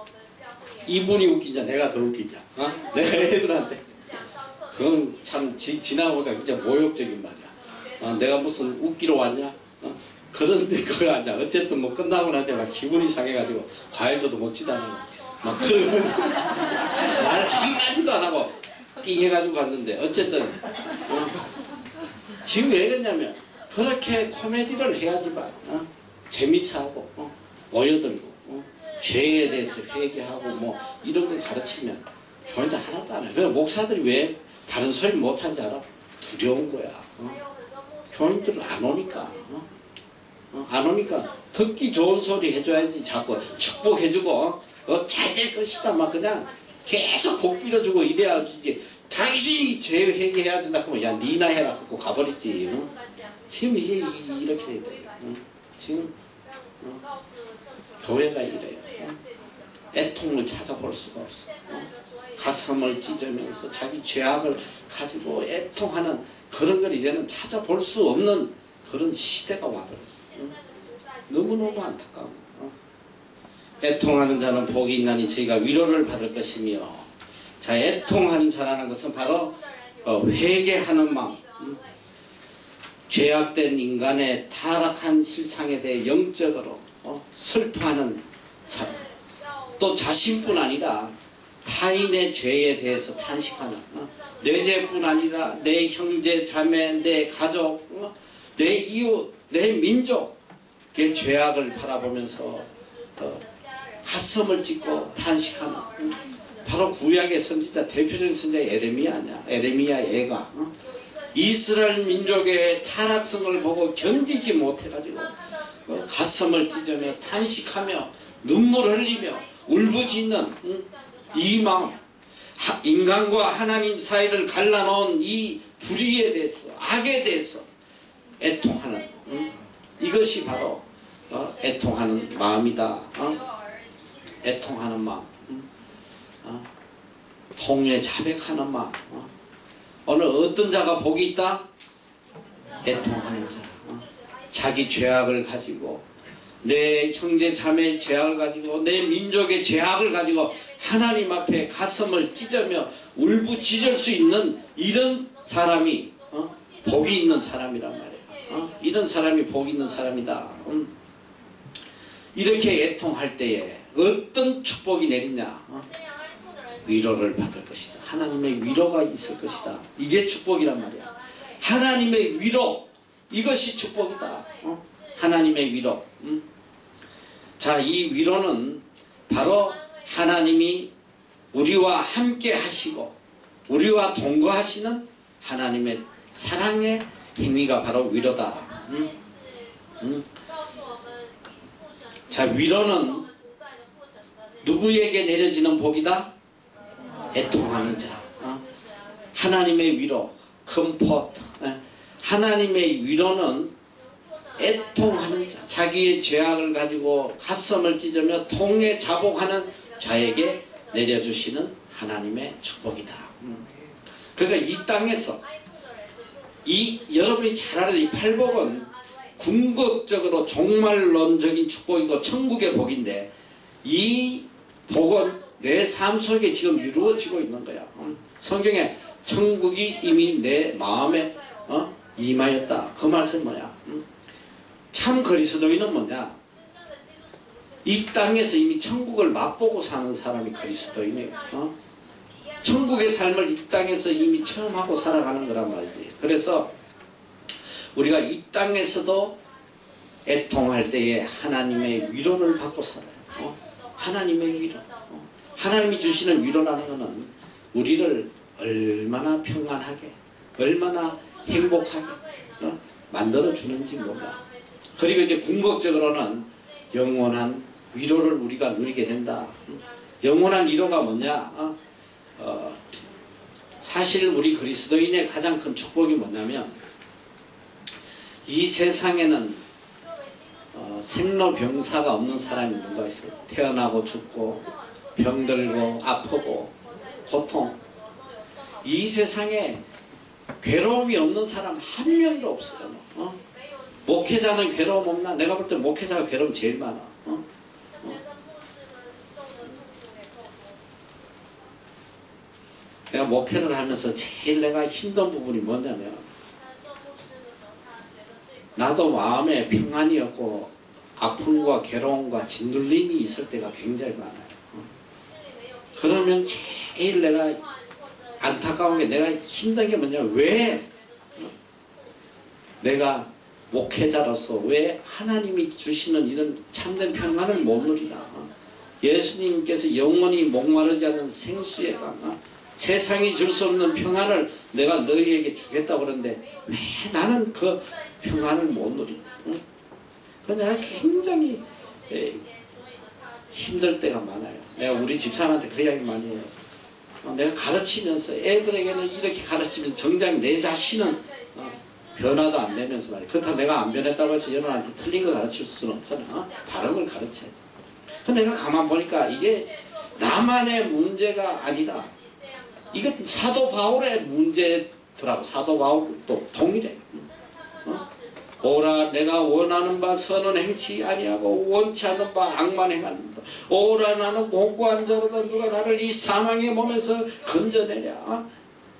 이분이 웃기자 내가 더 웃기자. 어? 내가 애들한테 그건 참 지, 지나보니까 진짜 모욕적인 말이야. 어, 내가 무슨 웃기러 왔냐? 어? 그런 거 아니야. 어쨌든 뭐 끝나고 나한테 막 기분이 상해가지고 과일조도 먹지도 않고 막 그러고 말 한마디도 안 하고 띵 해가지고 갔는데 어쨌든 어? 지금 왜 그러냐면 그렇게 코미디를 해야지만 어? 재밌어 하고 어? 모여들고 어? 죄에 대해서 회개하고 뭐 이런 걸 가르치면 교인들 하나도 안 해. 그래서 목사들이 왜 다른 소리 못하는지 알아? 두려운 거야. 어? 교인들은 안 오니까 어? 어? 안 오니까 듣기 좋은 소리 해줘야지. 자꾸 축복해주고 어? 어? 잘 될 것이다 막 그냥 계속 복 빌어주고 이래야지. 당신이 죄 회개해야 된다 그러면 야 니나 해라 하고 가버리지. 어? 지금 이게 이렇게 돼야 돼. 어? 지금 어? 교회가 이래요. 어? 애통을 찾아볼 수가 없어. 어? 가슴을 찢으면서 자기 죄악을 가지고 애통하는 그런 걸 이제는 찾아볼 수 없는 그런 시대가 와버렸어. 어? 너무너무 안타까워. 어? 애통하는 자는 복이 있나니 저희가 위로를 받을 것이며. 자, 애통하는 자라는 것은 바로 어, 회개하는 마음. 음? 죄악된 인간의 타락한 실상에 대해 영적으로 어, 슬퍼하는 사람. 또 자신뿐 아니라 타인의 죄에 대해서 탄식하는 어, 내 죄뿐 아니라 내 형제 자매 내 가족 어, 내 이웃 내 민족의 죄악을 바라보면서 어, 가슴을 찢고 탄식하는 어, 바로 구약의 선지자 대표적인 선지자 에레미야 아니야. 에레미야 애가 어? 이스라엘 민족의 타락성을 보고 견디지 못해가지고 어, 가슴을 찢으며 탄식하며 눈물 흘리며 울부짖는 응? 이 마음 하, 인간과 하나님 사이를 갈라놓은 이 불의에 대해서 악에 대해서 애통하는 응? 이것이 바로 어, 애통하는 마음이다. 어? 애통하는 마음. 응? 어? 통에 자백하는 마음. 어? 오늘 어떤 자가 복이 있다? 애통하는 자. 어? 자기 죄악을 가지고 내 형제 자매의 죄악을 가지고 내 민족의 죄악을 가지고 하나님 앞에 가슴을 찢으며 울부짖을 수 있는 이런 사람이 어? 복이 있는 사람이란 말이야. 어? 이런 사람이 복이 있는 사람이다. 음. 이렇게 애통할 때에 어떤 축복이 내리냐? 어? 위로를 받을 것이다. 하나님의 위로가 있을 것이다. 이게 축복이란 말이야. 하나님의 위로, 이것이 축복이다. 어? 하나님의 위로. 음? 자, 이 위로는 바로 하나님이 우리와 함께 하시고 우리와 동거하시는 하나님의 사랑의 행위가 바로 위로다. 음? 음? 자, 위로는 누구에게 내려지는 복이다? 애통하는 자. 어? 하나님의 위로, 컴포트. 어? 하나님의 위로는 애통하는 자, 자기의 죄악을 가지고 가슴을 찢으며 통에 자복하는 자에게 내려주시는 하나님의 축복이다. 음. 그러니까 이 땅에서 이 여러분이 잘 알아야 이 팔복은 궁극적으로 종말론적인 축복이고 천국의 복인데 이 복은 내 삶 속에 지금 이루어지고 있는 거야. 음. 성경에 천국이 이미 내 마음에 어? 임하였다. 그 말씀은 뭐야? 음. 참 그리스도인은 뭐냐? 이 땅에서 이미 천국을 맛보고 사는 사람이 그리스도인이에요. 어? 천국의 삶을 이 땅에서 이미 체험하고 살아가는 거란 말이지. 그래서 우리가 이 땅에서도 애통할 때에 하나님의 위로를 받고 살아요. 어? 하나님의 위로. 어? 하나님이 주시는 위로라는 것은 우리를 얼마나 평안하게, 얼마나 행복하게 어? 만들어주는지 몰라. 그리고 이제 궁극적으로는 영원한 위로를 우리가 누리게 된다. 영원한 위로가 뭐냐? 어? 어, 사실 우리 그리스도인의 가장 큰 축복이 뭐냐면 이 세상에는 어, 생로병사가 없는 사람이 누가 있어요? 태어나고 죽고 병들고 아프고 고통. 이 세상에 괴로움이 없는 사람 한 명도 없어요. 어? 목회자는 괴로움 없나? 내가 볼 때 목회자가 괴로움 제일 많아. 어? 어? 내가 목회를 하면서 제일 내가 힘든 부분이 뭐냐면 나도 마음에 평안이 없고 아픔과 괴로움과 짓눌림이 있을 때가 굉장히 많아요. 어? 그러면 제일 내가 안타까운 게 내가 힘든 게 뭐냐면 왜 어? 내가 목회자로서 왜 하나님이 주시는 이런 참된 평안을 못 누리나? 어? 예수님께서 영원히 목마르지 않는 생수의 강, 어? 세상이 줄 수 없는 평안을 내가 너희에게 주겠다고 그러는데 왜 나는 그 평안을 못 누리나? 어? 그 내가 굉장히 에, 힘들 때가 많아요. 내가 우리 집사람한테 그 이야기 많이 해요. 어, 내가 가르치면서 애들에게는 이렇게 가르치면 정작 내 자신은 어, 변화도 안 되면서 말이야. 그렇다고 내가 안 변했다고 해서 여러분한테 틀린 거 가르칠 수는 없잖아. 어? 다른 걸 가르쳐야지. 근데 내가 가만 보니까 이게 나만의 문제가 아니라 이건 사도 바울의 문제더라고. 사도 바울도 동일해. 어? 오라 내가 원하는 바 선은 행치 아니하고 원치 않는 바 악만 행한다. 오라 나는 공고한 자로다. 누가 나를 이 사망의 몸에서 건져내랴. 어?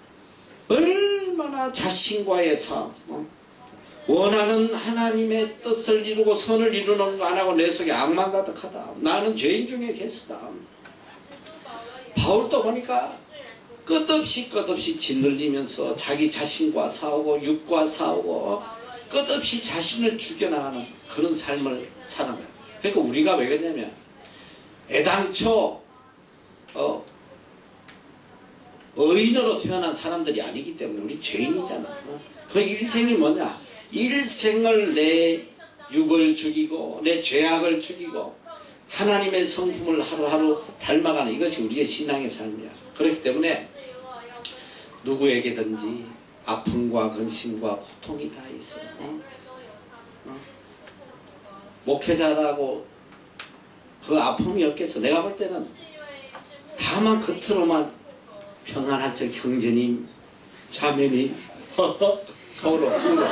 얼마나 자신과의 싸움. 어? 원하는 하나님의 뜻을 이루고 선을 이루는 거 안 하고 내 속에 악만 가득하다. 나는 죄인 중에 개수다. 바울도 보니까 끝없이 끝없이 짓눌리면서 자기 자신과 싸우고 육과 싸우고 끝없이 자신을 죽여나가는 그런 삶을 사는 거예요. 그러니까 우리가 왜 그러냐면 애당초 어, 의인으로 태어난 사람들이 아니기 때문에 우리 죄인이잖아. 어? 그 일생이 뭐냐? 일생을 내 육을 죽이고 내 죄악을 죽이고 하나님의 성품을 하루하루 닮아가는 이것이 우리의 신앙의 삶이야. 그렇기 때문에 누구에게든지 아픔과 근심과 고통이 다 있어. 어? 어? 목회자라고 그 아픔이 없겠어. 내가 볼 때는 다만 겉으로만 평안한 척 형제님, 자매님 서로 울어.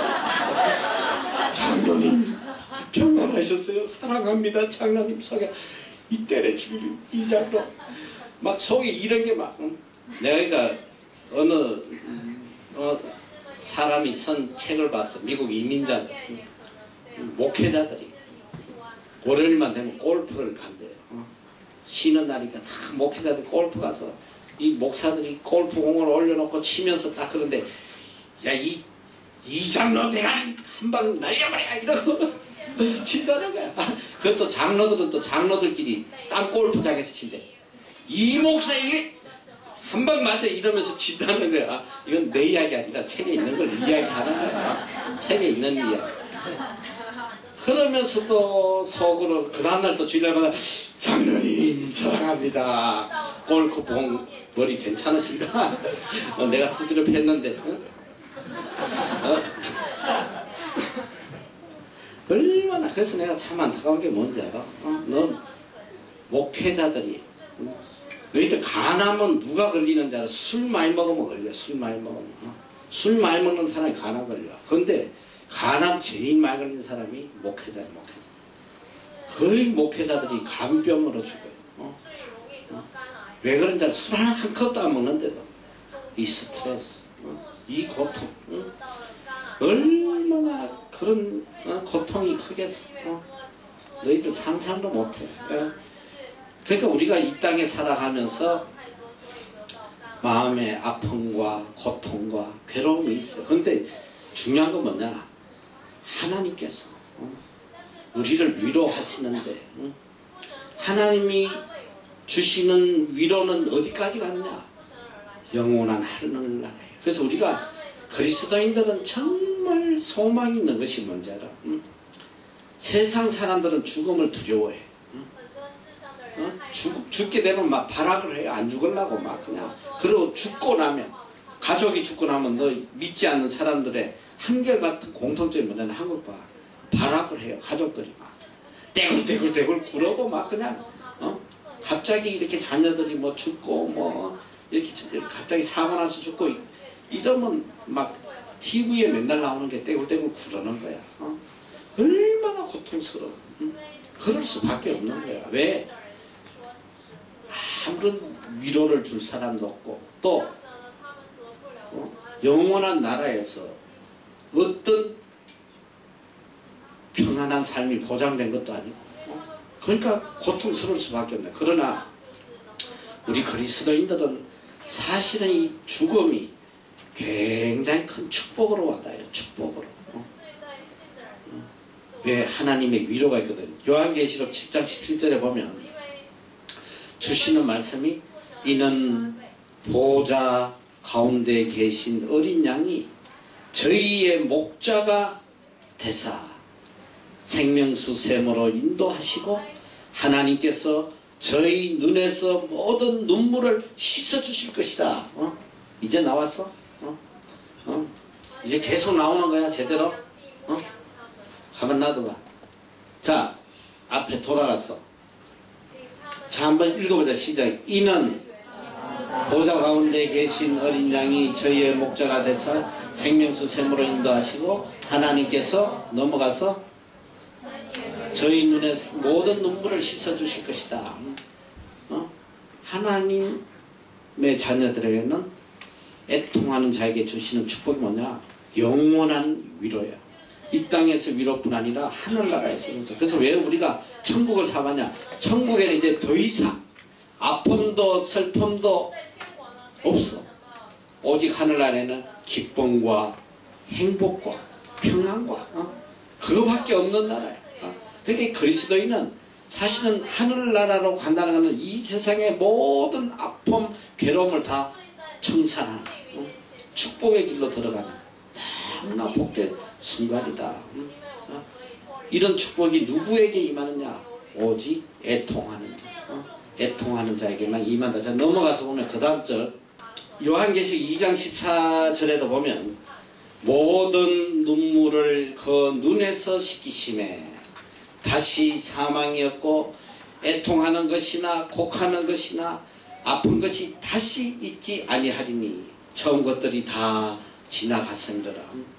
장로님 평안하셨어요? 사랑합니다. 장로님 속에 이 때려 죽이는 이 장로 막 속에 이런 게 막 응? 내가 그러니까 어느 어, 사람이 쓴 책을 봤어. 미국 이민자들 응? 목회자들이 월요일만 되면 골프를 간대요. 어? 쉬는 날이니까 다 목회자들 골프 가서 이 목사들이 골프공을 올려놓고 치면서 딱 그런데 야 이 이 장로 내가 한 방 날려버려 이러고 친다는 거야. 그것도 장로들은 또 장로들끼리 딴 골프장에서 친대. 이 목사 이게 한 방 맞아 이러면서 친다는 거야. 이건 내 이야기 아니라 책에 있는 걸 이야기하는 거야. 책에 있는 이야기. 그러면서도 속으로 그 다음날 또 주일날마다 장로님 사랑합니다. 골프공 머리 괜찮으신가? 어, 내가 두드려 팼는데 응? 어? 얼마나 그래서 내가 참 안타까운 게 뭔지 알아? 어? 넌 목회자들이 응? 너희들 간하면 누가 걸리는지 알아? 술 많이 먹으면 걸려. 술 많이 먹으면 어? 술 많이 먹는 사람이 간암 걸려. 근데 간암 제일 많이 걸리는 사람이 목회자야. 목회자. 거의 목회자들이 간병으로 죽어요. 어? 어? 왜 그런지 알아? 술 한, 한 컵도 안 먹는데도 이 스트레스 어? 이 고통 어? 얼마나 그런 어? 고통이 크겠어. 어? 너희들 상상도 못해. 어? 그러니까 우리가 이 땅에 살아가면서 마음의 아픔과 고통과 괴로움이 있어요. 근데 중요한 건 뭐냐? 하나님께서 어? 우리를 위로하시는데 어? 하나님이 주시는 위로는 어디까지 갔냐? 영원한 하늘나라에. 그래서 우리가 그리스도인들은 정말 소망이 있는 것이 뭔지 알아? 응? 세상 사람들은 죽음을 두려워해. 응? 어? 죽, 죽게 되면 막 발악을 해요. 안 죽으려고 막 그냥. 그리고 죽고 나면 가족이 죽고 나면 너 믿지 않는 사람들의 한결같은 공통점이 뭐냐면 한국 봐. 발악을 해요. 가족들이 막 떼굴떼굴떼굴 구르고 막 그냥 어? 갑자기 이렇게 자녀들이 뭐 죽고 뭐 이렇게 갑자기 사고 나서 죽고 이러면 막 티비에 맨날 나오는 게 떼굴떼굴 구르는 거야. 어? 얼마나 고통스러워. 응? 그럴 수밖에 없는 거야. 왜? 아무런 위로를 줄 사람도 없고 또 어? 영원한 나라에서 어떤 평안한 삶이 보장된 것도 아니고 어? 그러니까 고통스러울 수밖에 없네. 그러나 우리 그리스도인들은 사실은 이 죽음이 굉장히 큰 축복으로 와닿아요. 축복으로. 어? 어? 왜? 하나님의 위로가 있거든. 요한계시록 칠 장 십칠 절에 보면 주시는 말씀이 이는 보좌 가운데 계신 어린 양이 저희의 목자가 되사 생명수 샘으로 인도하시고 하나님께서 저희 눈에서 모든 눈물을 씻어주실 것이다. 어? 이제 나왔어? 어? 어? 이제 계속 나오는 거야 제대로? 어? 가만 놔둬봐. 자 앞에 돌아갔어. 자 한번 읽어보자. 시작. 이는 보좌 가운데 계신 어린 양이 저희의 목자가 되사 생명수 샘으로 인도하시고 하나님께서 넘어가서 저희 눈에 모든 눈물을 씻어주실 것이다. 어? 하나님의 자녀들에게는 애통하는 자에게 주시는 축복이 뭐냐? 영원한 위로야. 이 땅에서 위로뿐 아니라 하늘나라에서. 그래서 왜 우리가 천국을 사가냐? 천국에는 이제 더 이상 아픔도 슬픔도 없어. 오직 하늘나라에는 기쁨과 행복과 평안과 어? 그거밖에 없는 나라야. 어? 그러니까 그리스도인은 사실은 하늘나라로 간다는 것은 이 세상의 모든 아픔, 괴로움을 다 청산하는 어? 축복의 길로 들어가는 너무나 복된 순간이다. 어? 이런 축복이 누구에게 임하느냐? 오직 애통하는 자. 어? 애통하는 자에게만 임한다. 자, 넘어가서 보면 그 다음 절 요한계시록 이 장 십사 절에도 보면 모든 눈물을 그 눈에서 씻기심에 다시 사망이 없고 애통하는 것이나 곡하는 것이나 아픈 것이 다시 있지 아니하리니 처음 것들이 다 지나갔음이라.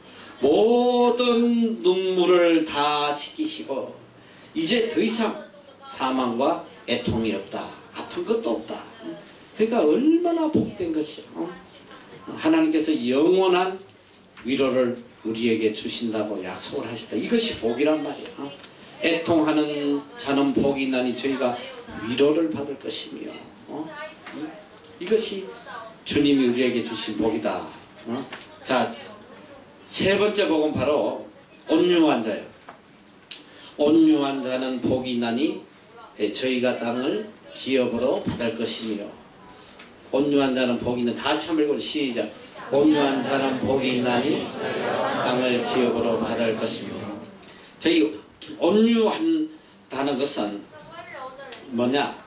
모든 눈물을 다 씻기시고 이제 더 이상 사망과 애통이 없다. 아픈 것도 없다. 그러니까 얼마나 복된 것이요. 하나님께서 영원한 위로를 우리에게 주신다고 약속을 하셨다. 이것이 복이란 말이에요. 애통하는 자는 복이 있나니 저희가 위로를 받을 것이며 어? 이것이 주님이 우리에게 주신 복이다. 어? 자, 세 번째 복은 바로 온유한 자예요. 온유한 자는 복이 있나니 저희가 땅을 기업으로 받을 것이며. 온유한 자는 복이 있는, 다 같이 한번 읽어 시작. 온유한 자는 복이 있나니 땅을 기업으로 받을 것이며. 저희 온유한다는 것은 뭐냐?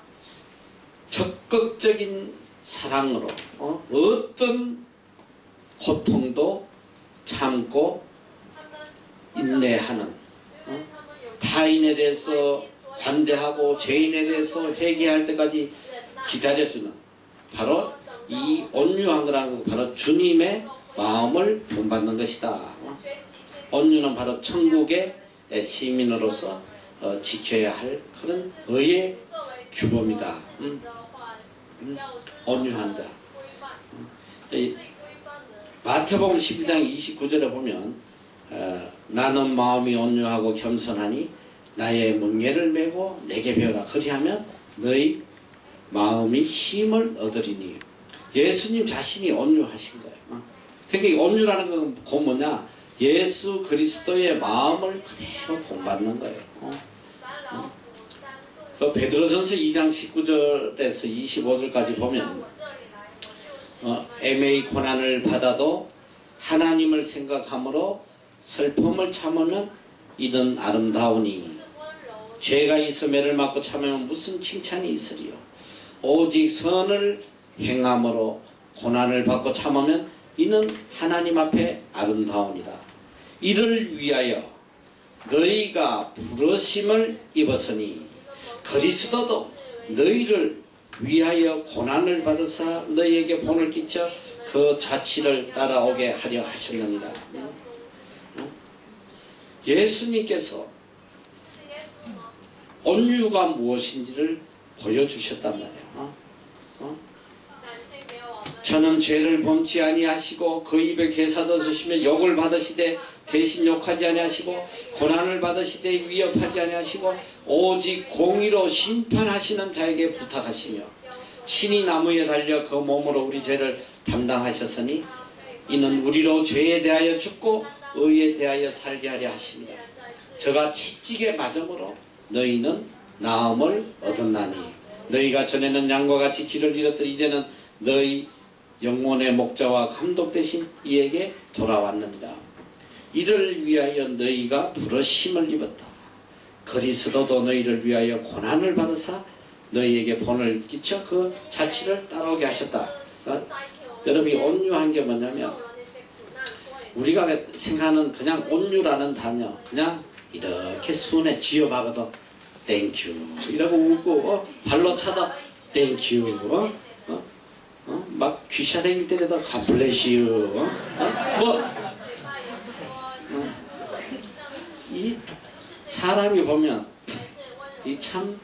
적극적인 사랑으로 어? 어떤 고통도 참고 인내하는, 어? 타인에 대해서 관대하고 죄인에 대해서 회개할 때까지 기다려주는, 바로 이 온유한 거라는 건 바로 주님의 마음을 본받는 것이다. 어? 온유는 바로 천국의 시민으로서 어, 지켜야 할 그런 의의 규범이다. 음? 음? 온유한 자. 음? 마태복음 십일 장 이십구 절에 보면 어, 나는 마음이 온유하고 겸손하니 나의 멍에를 메고 내게 배우라. 그리하면 너희 마음이 힘을 얻으리니. 예수님 자신이 온유하신 거예요. 어? 그러니까 이 온유라는 건 곧 뭐냐? 예수 그리스도의 마음을 그대로 본받는 거예요. 어? 어? 그 베드로전서 이 장 십구 절에서 이십오 절까지 보면 어, 애매히 고난을 받아도 하나님을 생각함으로 슬픔을 참으면 이는 아름다우니 죄가 있어 매를 맞고 참으면 무슨 칭찬이 있으리요. 오직 선을 행함으로 고난을 받고 참으면 이는 하나님 앞에 아름다우니라. 이를 위하여 너희가 부르심을 입었으니 그리스도도 너희를 위하여 고난을 받으사 너희에게 본을 끼쳐 그 자취를 따라오게 하려 하셨느니라. 예수님께서 온유가 무엇인지를 보여주셨단 말이에요. 어? 어? 저는 죄를 범치 아니하시고 그 입에 괴사도 쓰시며 욕을 받으시되 대신 욕하지 아니하시고 고난을 받으시되 위협하지 아니하시고 오직 공의로 심판하시는 자에게 부탁하시며 친히 나무에 달려 그 몸으로 우리 죄를 담당하셨으니 이는 우리로 죄에 대하여 죽고 의에 대하여 살게 하려 하십니다. 저가 채찍에 맞음으로 너희는 나음을 얻었나니 너희가 전에는 양과 같이 길을 잃었더니 이제는 너희 영혼의 목자와 감독 되신 이에게 돌아왔느니라. 이를 위하여 너희가 부르심을 입었다. 그리스도도 너희를 위하여 고난을 받으사 너희에게 본을 끼쳐 그 자취를 따라오게 하셨다. 어? 여러분이 온유한 게 뭐냐면 우리가 생각하는 그냥 온유라는 단어, 그냥 이렇게 순에 쥐어박아도 땡큐 이러고 웃고 어? 발로 차다 땡큐 어? 어? 어? 막 귀샤댕이 때려도 갓블레시유 어? 어? 뭐 어? 이 사람이 보면 이 참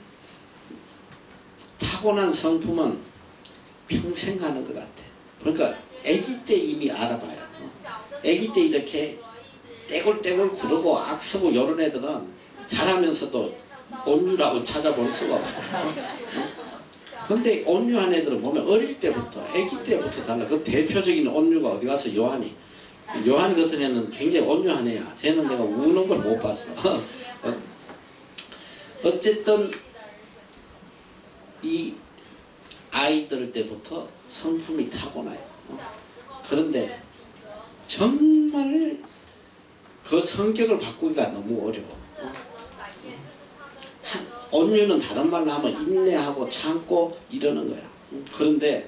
타고난 성품은 평생 가는 것 같아. 그러니까 아기 때 이미 알아봐요. 아기 때 이렇게 떼굴떼굴 구르고 악쓰고 이런 애들은 자라면서도 온유라고 찾아볼 수가 없어. 그런데 온유한 애들은 보면 어릴 때부터 아기 때부터 달라. 그 대표적인 온유가 어디 가서 요한이 요한이 같은 애는 굉장히 온유한 애야. 쟤는 내가 우는 걸 못 봤어. 어쨌든 이 아이들 때부터 성품이 타고나요. 그런데 정말 그 성격을 바꾸기가 너무 어려워. 온유는 다른 말로 하면 인내하고 참고 이러는 거야. 그런데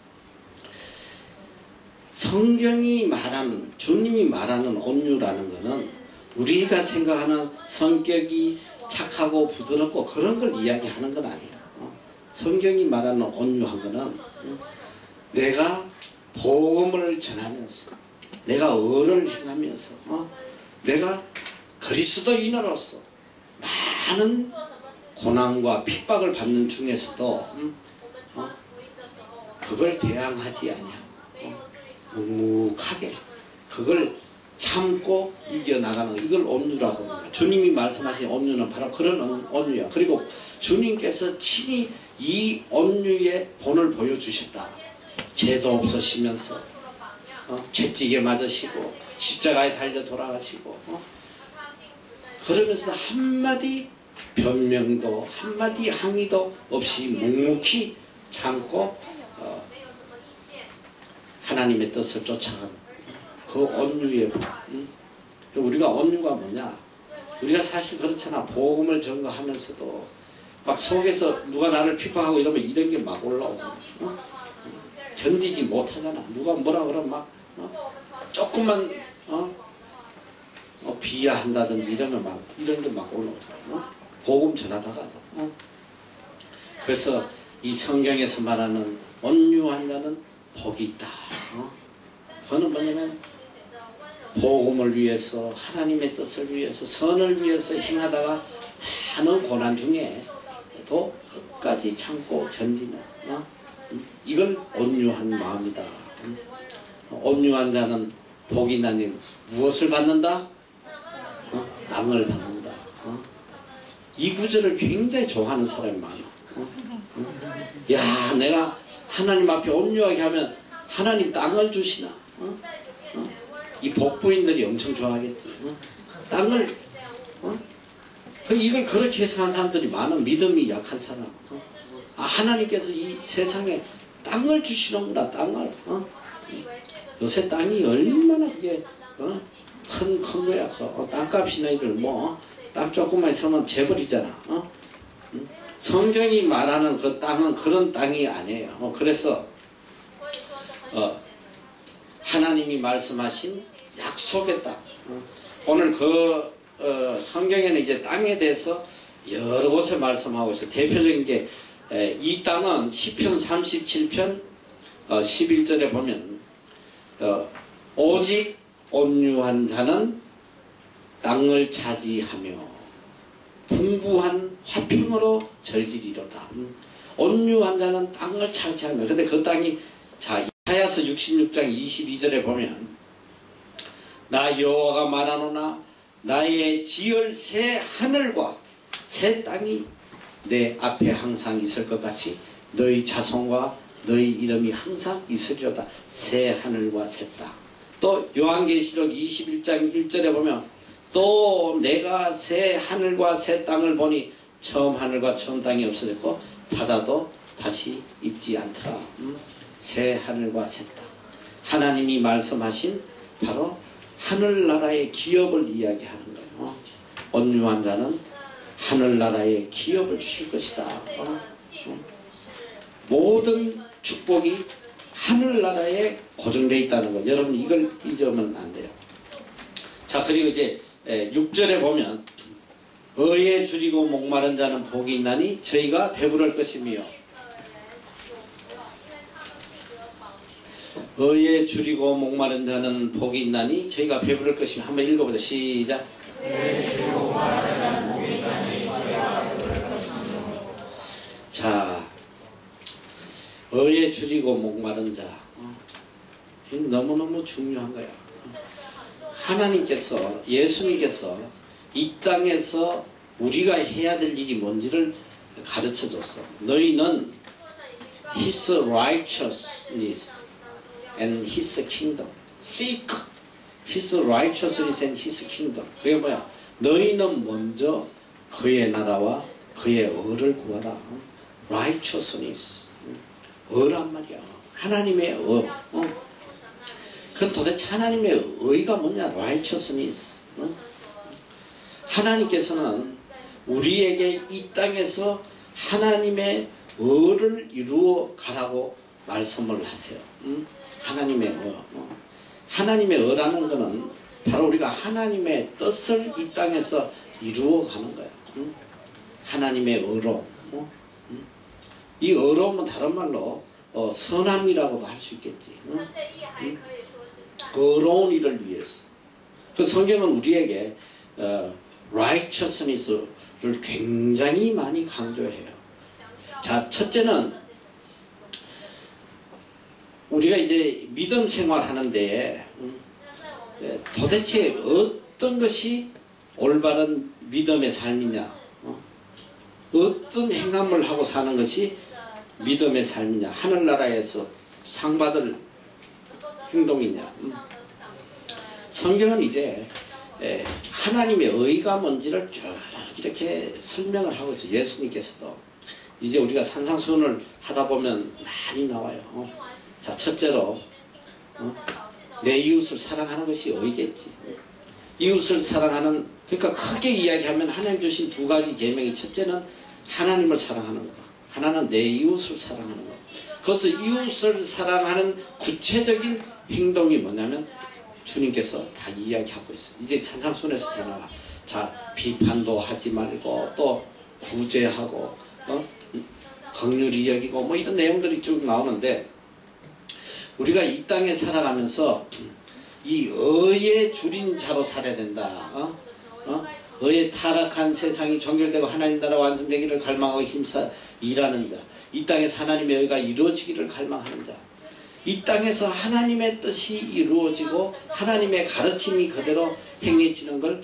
성경이 말하는, 주님이 말하는 온유라는 것은 우리가 생각하는 성격이 착하고 부드럽고 그런 걸 이야기하는 건 아니에요. 성경이 말하는 온유한 거는 내가 복음을 전하면서 내가 의를 행하면서 어? 내가 그리스도인으로서 많은 고난과 핍박을 받는 중에서도 음? 어? 그걸 대항하지 아니하고 어? 묵묵하게 그걸 참고 이겨나가는 이걸 온유라고 합니다. 주님이 말씀하신 온유는 바로 그런 온유야. 그리고 주님께서 친히 이 온유의 본을 보여주셨다. 죄도 없으시면서 어? 채찍에 맞으시고 십자가에 달려 돌아가시고 어? 그러면서 한마디 변명도 한마디 항의도 없이 묵묵히 참고 어, 하나님의 뜻을 쫓아가는 그 온유의 음? 우리가 온유가 뭐냐? 우리가 사실 그렇잖아. 복음을 전거하면서도 막 속에서 누가 나를 핍박하고 이러면 이런 게 막 올라오잖아. 어? 견디지 못하잖아. 누가 뭐라 그러면 막 어? 조금만 어? 어, 비하한다든지 이러면 막 이런 게 막 올라오잖아. 어? 복음 전하다가 어? 그래서 이 성경에서 말하는 온유한 자는 복이 있다. 어? 그거는 뭐냐면 복음을 위해서 하나님의 뜻을 위해서 선을 위해서 행하다가 많은 고난 중에도 끝까지 참고 견디는 어? 이걸 온유한 마음이다. 온유한 자는 복이 나니 무엇을 받는다? 어? 땅을 받는다. 어? 이 구절을 굉장히 좋아하는 사람이 많아. 어? 어? 야, 내가 하나님 앞에 온유하게 하면 하나님 땅을 주시나? 어? 어? 이 복부인들이 엄청 좋아하겠지. 어? 땅을 어? 이걸 그렇게 해석한 사람들이 많아. 믿음이 약한 사람. 어? 아, 하나님께서 이 세상에 땅을 주시는구나. 땅을. 어? 요새 땅이 얼마나 그게 어? 큰, 큰 거야. 어, 땅값이 너희들 뭐 땅 조금만 있으면 재벌이잖아. 어? 응? 성경이 말하는 그 땅은 그런 땅이 아니에요. 어, 그래서 어, 하나님이 말씀하신 약속의 땅. 어, 오늘 그 어, 성경에는 이제 땅에 대해서 여러 곳에 말씀하고 있어요. 대표적인 게 이 땅은 시편 삼십칠 편 어, 십일 절에 보면 어, 오직 온유한 자는 땅을 차지하며 풍부한 화평으로 절기리로다. 음, 온유한 자는 땅을 차지하며 근데 그 땅이 자 이사야서 육십육 장 이십이 절에 보면 나 여호와가 말하노나 나의 지을 새 하늘과 새 땅이 내 앞에 항상 있을 것 같이 너희 자손과 너희 이름이 항상 있으리로다. 새 하늘과 새 땅. 또 요한계시록 이십일 장 일 절에 보면 또 내가 새 하늘과 새 땅을 보니 처음 하늘과 처음 땅이 없어졌고 바다도 다시 있지 않더라. 음? 새 하늘과 새 땅. 하나님이 말씀하신 바로 하늘나라의 기업을 이야기하는 거예요. 어? 온유한 자는 하늘나라의 기업을 주실 것이다. 어? 어? 모든 축복이 하늘나라에 고정되어 있다는 것. 여러분 이걸 잊으면 안 돼요. 자, 그리고 이제 육 절에 보면 의에 줄이고 목마른 자는 복이 있나니 저희가 배부를 것이며 의에 줄이고 목마른 자는 복이 있나니 저희가 배부를 것이며 한번 읽어보자. 시작. 자, 의에 줄이고 목마른 자. 어, 너무너무 중요한 거야. 하나님께서 예수님께서 이 땅에서 우리가 해야 될 일이 뭔지를 가르쳐 줬어. 너희는 His righteousness and His kingdom. Seek His righteousness and His kingdom. 그게 뭐야? 너희는 먼저 그의 나라와 그의 의를 구하라. righteousness. 의란 말이야. 하나님의 의. 어? 그럼 도대체 하나님의 의가 뭐냐? righteousness. 어? 하나님께서는 우리에게 이 땅에서 하나님의 의를 이루어 가라고 말씀을 하세요. 응? 하나님의 의. 어? 하나님의 의라는 것은 바로 우리가 하나님의 뜻을 이 땅에서 이루어 가는 거야. 응? 하나님의 의로. 어? 응? 이 의로움은 다른 말로 어, 선함이라고도 할 수 있겠지. 응? 응? 의로운 일을 위해서. 그 성경은 우리에게 어, righteousness를 굉장히 많이 강조해요. 자, 첫째는 우리가 이제 믿음 생활하는데 응? 도대체 어떤 것이 올바른 믿음의 삶이냐, 어? 어떤 행함을 하고 사는 것이 믿음의 삶이냐, 하늘나라에서 상받을 행동이냐. 응? 성경은 이제 에, 하나님의 의가 뭔지를 쭉 이렇게 설명을 하고 있어요. 예수님께서도 이제 우리가 산상수훈을 하다 보면 많이 나와요. 어? 자, 첫째로 어? 내 이웃을 사랑하는 것이 의겠지. 이웃을 사랑하는, 그러니까 크게 이야기하면 하나님 주신 두 가지 계명이, 첫째는 하나님을 사랑하는 것, 하나는 내 이웃을 사랑하는 것. 그래서 이웃을 사랑하는 구체적인 행동이 뭐냐면 주님께서 다 이야기하고 있어요. 이제 산상수훈에서 다 나와. 자, 비판도 하지 말고 또 구제하고 어? 긍휼히 여기고 뭐 이런 내용들이 쭉 나오는데, 우리가 이 땅에 살아가면서 이 의의 줄인 자로 살아야 된다. 어? 어? 의의 타락한 세상이 정결되고 하나님 나라 완성되기를 갈망하고 힘써 일하는 자, 이 땅에서 하나님의 의가 이루어지기를 갈망하는 자, 이 땅에서 하나님의 뜻이 이루어지고 하나님의 가르침이 그대로 행해지는 걸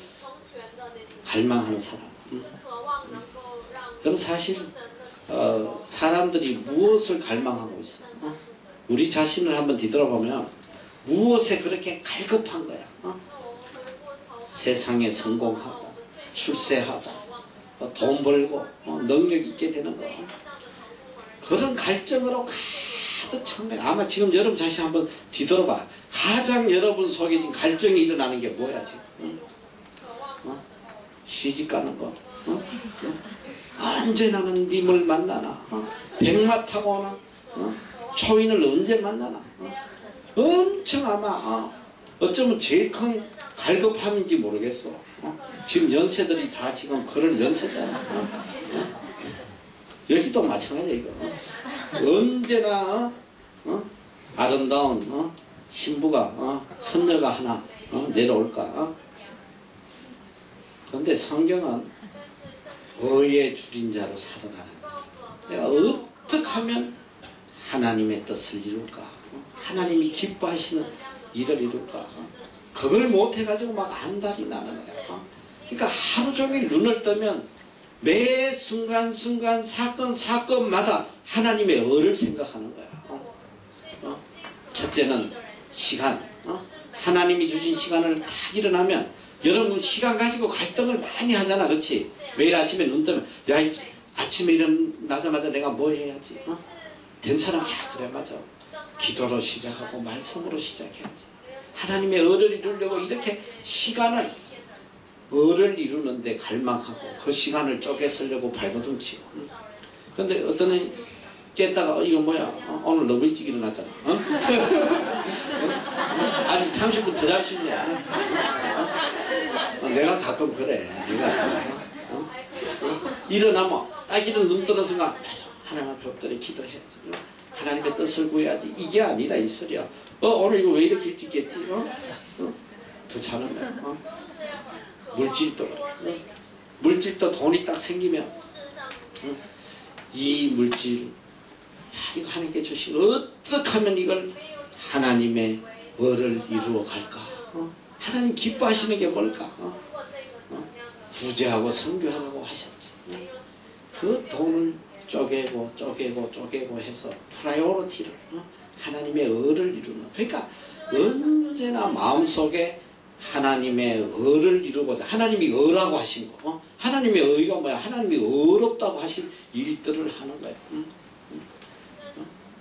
갈망하는 사람. 음. 그럼 사실 어, 사람들이 무엇을 갈망하고 있어? 어? 우리 자신을 한번 뒤돌아보면 무엇에 그렇게 갈급한 거야? 어? 세상에 성공하고 출세하고 어, 돈 벌고 어, 능력 있게 되는 거. 어? 그런 갈증으로 가득 찬 거야. 아마 지금 여러분 자신 한번 뒤돌아봐. 가장 여러분 속에 지금 갈증이 일어나는 게 뭐야 지금? 어? 어? 시집 가는 거. 어? 어? 언제 나는 님을 만나나? 어? 백마 타고 오나? 어? 초인을 언제 만나나? 어? 엄청 아마 어? 어쩌면 제일 큰 갈급함인지 모르겠어. 어? 지금 연세들이 다 지금 그런 연세잖아. 어? 어? 여기도 마찬가지야 이거. 어? 언제나 어? 어? 아름다운 어? 신부가 어? 선녀가 하나 어? 내려올까? 어? 그런데 성경은 의의 줄인 자로 살아가는 거야. 내가 어떻게 하면 하나님의 뜻을 이룰까? 하나님이 기뻐하시는 일을 이룰까? 그걸 못해가지고 막 안달이 나는 거야. 그러니까 하루 종일 눈을 뜨면 매 순간순간 사건 사건마다 하나님의 의를 생각하는 거야. 첫째는 시간. 하나님이 주신 시간을 딱 일어나면, 여러분 시간 가지고 갈등을 많이 하잖아. 그렇지? 매일 아침에 눈 뜨면 야, 이 아침에 일어나자마자 내가 뭐 해야지? 어? 된 사람, 야 그래 맞아. 기도로 시작하고 말씀으로 시작해야지. 하나님의 의를 이루려고 이렇게 시간을, 의를 이루는데 갈망하고 그 시간을 쪼개 쓰려고 발버둥치고. 응? 근데 어떤 애는 깼다가 어, 이거 뭐야? 어? 오늘 너무 일찍 일어났잖아. 어? 어? 아직 삼십 분 더 잘 수 있냐? 어? 어? 내가 가끔 그래. 내가 어? 어? 일어나면 딱 이런 눈 뜨는 순간 맞아. 하나님 앞에 엎드려 기도해야지. 하나님의 뜻을 구해야지. 이게 아니라 이 소리야. 어 오늘 이거 왜 이렇게 일찍 깼지? 어? 어? 더 자는 거야. 어? 물질도 그래. 어? 물질도 돈이 딱 생기면 어? 이 물질, 야, 이거 하나님께 주신 어떻게 하면 이걸 하나님의 의를 이루어 갈까? 어? 하나님 기뻐하시는 게 뭘까? 어? 어? 구제하고 선교하라고 하셨지. 어? 그 돈을 쪼개고 쪼개고 쪼개고 해서 프라이오리티를 어? 하나님의 의를 이루는, 그러니까 언제나 마음속에 하나님의 의를 이루고자, 하나님이 의라고 하신 거, 어? 하나님의 의가 뭐야? 하나님이 의롭다고 하신 일들을 하는 거야. 응? 응? 어?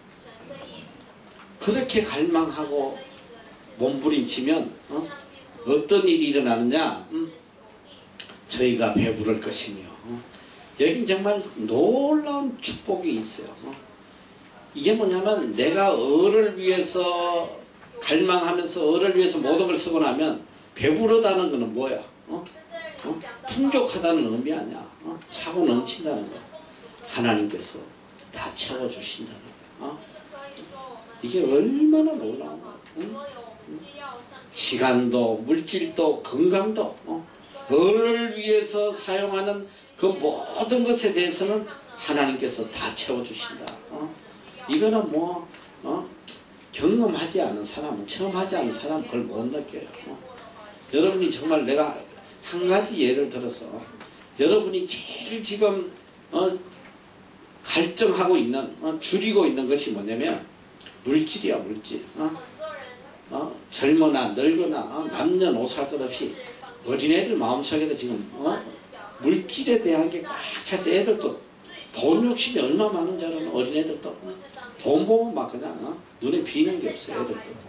그렇게 갈망하고 몸부림치면 어? 어떤 일이 일어나느냐? 응? 저희가 배부를 것이며, 어? 여긴 정말 놀라운 축복이 있어요. 어? 이게 뭐냐면 내가 의를 위해서 갈망하면서 의를 위해서 모든 걸 쓰고 나면 배부르다는 것은 뭐야? 어? 어? 풍족하다는 의미 아니야. 어? 차고 넘친다는 거. 하나님께서 다 채워주신다. 어? 이게 얼마나 놀라운 거야. 응? 응? 시간도 물질도 건강도 어? 너를 위해서 사용하는 그 모든 것에 대해서는 하나님께서 다 채워주신다. 어? 이거는 뭐 어? 경험하지 않은 사람은, 체험하지 않은 사람은 그걸 못 느껴요. 어? 여러분이 정말, 내가 한 가지 예를 들어서, 여러분이 제일 지금 어, 갈증하고 있는, 어, 줄이고 있는 것이 뭐냐면 물질이야, 물질. 어? 어? 젊거나 늙거나 어? 남녀노소 할 것 없이 어린애들 마음속에도 지금 어? 물질에 대한 게 꽉 차서, 애들도 돈 욕심이 얼마 많은 줄 알아. 어린애들도 돈 보면 막 그냥 어? 눈에 비는 게 없어요. 애들도.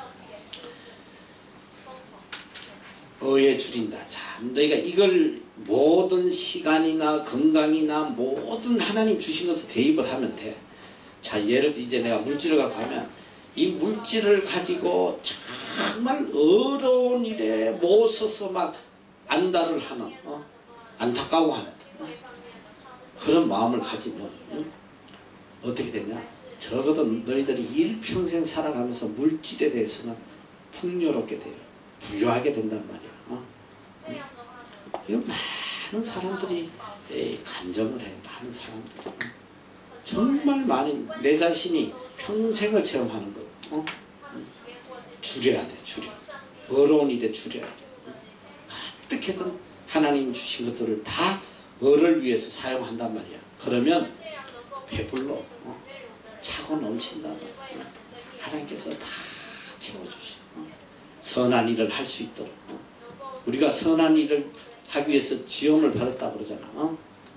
어에 줄인다. 참, 너희가 이걸 모든 시간이나 건강이나 모든 하나님 주신 것을 대입을 하면 돼. 자, 예를 들어 이제 내가 물질을 갖고 하면, 이 물질을 가지고 정말 어려운 일에 못 서서 막 안달을 하는, 어? 안타까워하는 어? 그런 마음을 가지면 어? 어떻게 되냐? 적어도 너희들이 일평생 살아가면서 물질에 대해서는 풍요롭게 돼요. 부유하게 된단 말이야. 어? 어? 이거 많은 사람들이 에이, 감정을 해. 많은 사람들이. 어? 정말 많은, 내 자신이 평생을 체험하는 것. 어? 줄여야 돼. 줄여. 어려운 일에 줄여야 돼. 어? 어떻게든 하나님 주신 것들을 다 너를 위해서 사용한단 말이야. 그러면 배불러. 어? 차고 넘친단 말이야. 어? 하나님께서 다 채워주시. 어? 선한 일을 할 수 있도록. 어? 우리가 선한 일을 하기 위해서 지원을 받았다 그러잖아. 어?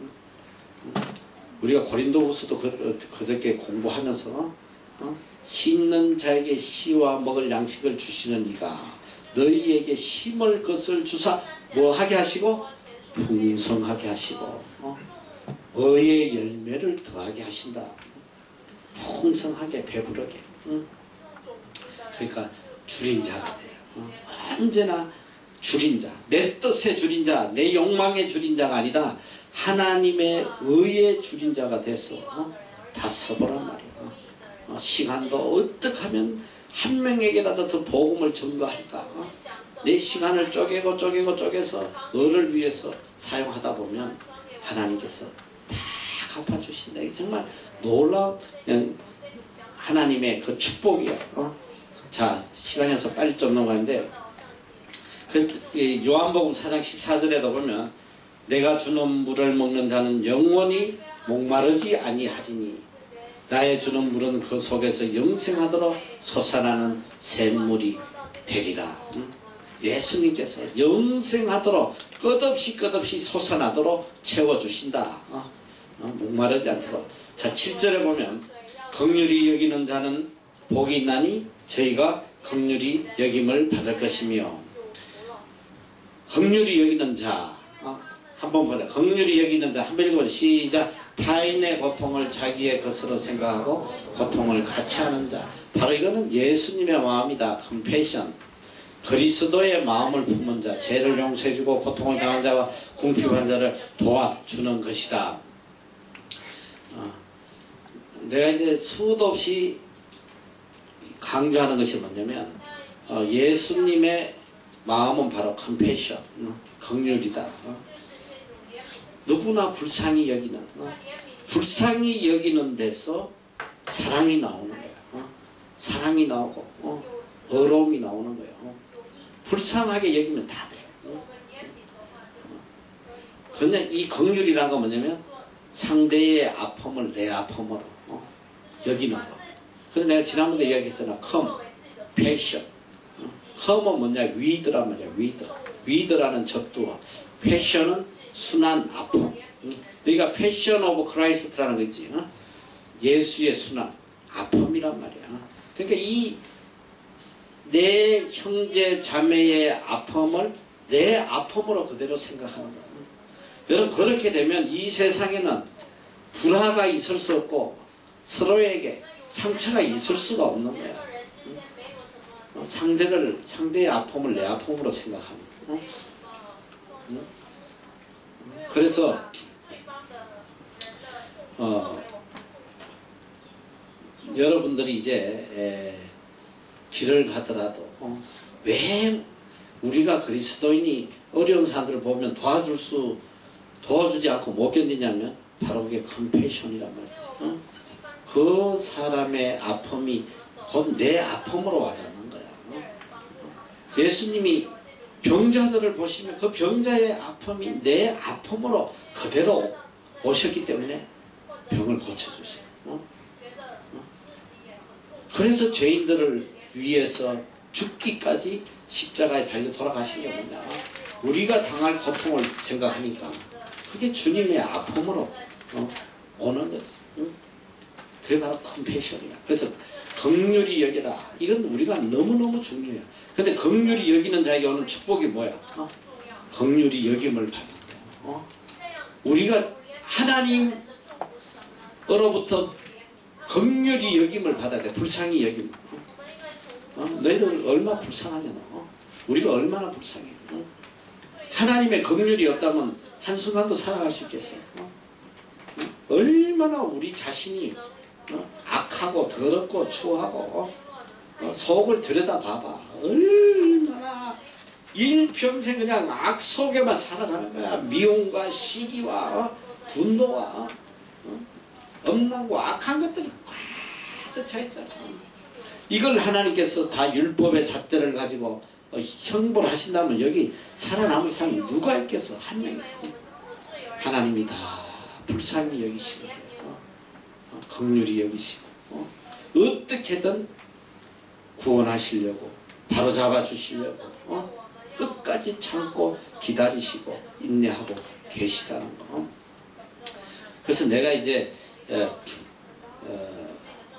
우리가 고린도후서도 그저께 공부하면서 어? 씻는 자에게 씨와 먹을 양식을 주시는 이가 너희에게 심을 것을 주사 뭐하게 하시고 풍성하게 하시고 어? 의의 열매를 더하게 하신다. 풍성하게 배부르게. 응? 그러니까 줄인 자가 돼요. 어? 언제나 줄인 자, 내 뜻의 줄인 자, 내 욕망의 줄인 자가 아니라 하나님의 의의 줄인 자가 돼서 어? 다 써보란 말이에요. 어? 시간도 어떻게 하면 한 명에게라도 더 복음을 전가할까. 어? 내 시간을 쪼개고 쪼개고 쪼개서 너를 위해서 사용하다 보면 하나님께서 다 갚아주신다. 이게 정말 놀라운 하나님의 그 축복이야. 어? 자, 시간이 없어서 빨리 좀 넘어가는데, 그 요한복음 사 장 십사 절에도 보면 내가 주는 물을 먹는 자는 영원히 목마르지 아니하리니 나의 주는 물은 그 속에서 영생하도록 솟아나는 샘물이 되리라. 응? 예수님께서 영생하도록 끝없이 끝없이 솟아나도록 채워주신다. 어? 어? 목마르지 않도록. 자, 칠 절에 보면 긍휼히 여기는 자는 복이 있나니 저희가 긍휼히 여김을 받을 것이며. 긍휼히 여기는 자, 어? 한번 보자. 긍휼히 여기는 자, 한번 읽어보자. 시작. 타인의 고통을 자기의 것으로 생각하고 고통을 같이 하는 자. 바로 이거는 예수님의 마음이다. 컴패션. 그리스도의 마음을 품은 자, 죄를 용서해주고 고통을 당한 자와 궁핍한 자를 도와주는 것이다. 어. 내가 이제 수도 없이 강조하는 것이 뭐냐면 어, 예수님의 마음은 바로 컴패션, 어, 긍휼이다. 어. 누구나 불쌍히 여기는, 어, 불쌍히 여기는 데서 사랑이 나오는 거야. 어. 사랑이 나오고 어, 어려움이 나오는 거야. 어. 불쌍하게 여기면 다 돼. 어. 그냥 이 긍휼이라는 건 뭐냐면 상대의 아픔을 내 아픔으로 어, 여기는 거. 그래서 내가 지난번에 이야기했잖아. 컴패션. 컴은 뭐냐? 위드란 말이야. 위드. 위드라는 적두어. 패션은 순한 아픔. 그러니까 패션 오브 크라이스트라는 거 있지. 어? 예수의 순한 아픔이란 말이야. 그러니까 이 내 형제 자매의 아픔을 내 아픔으로 그대로 생각하는 거야. 여러분, 그렇게 되면 이 세상에는 불화가 있을 수 없고 서로에게 상처가 있을 수가 없는 거야. 어? 상대를, 상대의 아픔을 내 아픔으로 생각하는 거야. 어? 응? 그래서 어, 여러분들이 이제 에, 길을 가더라도 어, 왜 우리가 그리스도인이 어려운 사람들을 보면 도와줄 수 도와주지 않고 못 견디냐면 바로 그게 컴패션이란 말이죠. 어? 그 사람의 아픔이 곧 내 아픔으로 와닿는 거야. 어? 예수님이 병자들을 보시면 그 병자의 아픔이 내 아픔으로 그대로 오셨기 때문에 병을 고쳐주세요. 어? 어? 그래서 죄인들을 위해서 죽기까지 십자가에 달려 돌아가신 게 뭐냐. 우리가 당할 고통을 생각하니까 그게 주님의 아픔으로 어? 오는 거지. 응? 그게 바로 컴패션이야. 그래서 긍휼히 여기라. 이건 우리가 너무너무 중요해요. 근데 긍휼히 여기는 자에게 오는 축복이 뭐야? 어? 긍휼히 여김을 받는 거야. 어? 우리가 하나님으로부터 긍휼히 여김을 받아야 돼. 불쌍히 여김. 어? 너희들 얼마나 불쌍하냐 너. 어? 우리가 얼마나 불쌍해. 어? 하나님의 긍휼이 없다면 한순간도 살아갈 수 있겠어요. 어? 어? 얼마나 우리 자신이 어? 악하고 더럽고 추하고 어? 어? 속을 들여다봐봐. 얼마나 일평생 그냥 악 속에만 살아가는 거야. 미움과 시기와 어? 분노와 어? 엄난고 악한 것들이 가득 차 있잖아. 이걸 하나님께서 다 율법의 잣대를 가지고 어, 형벌 하신다면 여기 살아남을 사람이 누가 있겠어? 한 명이. 하나님이 다 불쌍히 여기시고 어? 어, 긍휼히 여기시고 어? 어떻게든 구원하시려고 바로잡아 주시려고 어? 끝까지 참고 기다리시고 인내하고 계시다는 거. 어? 그래서 내가 이제 어, 어,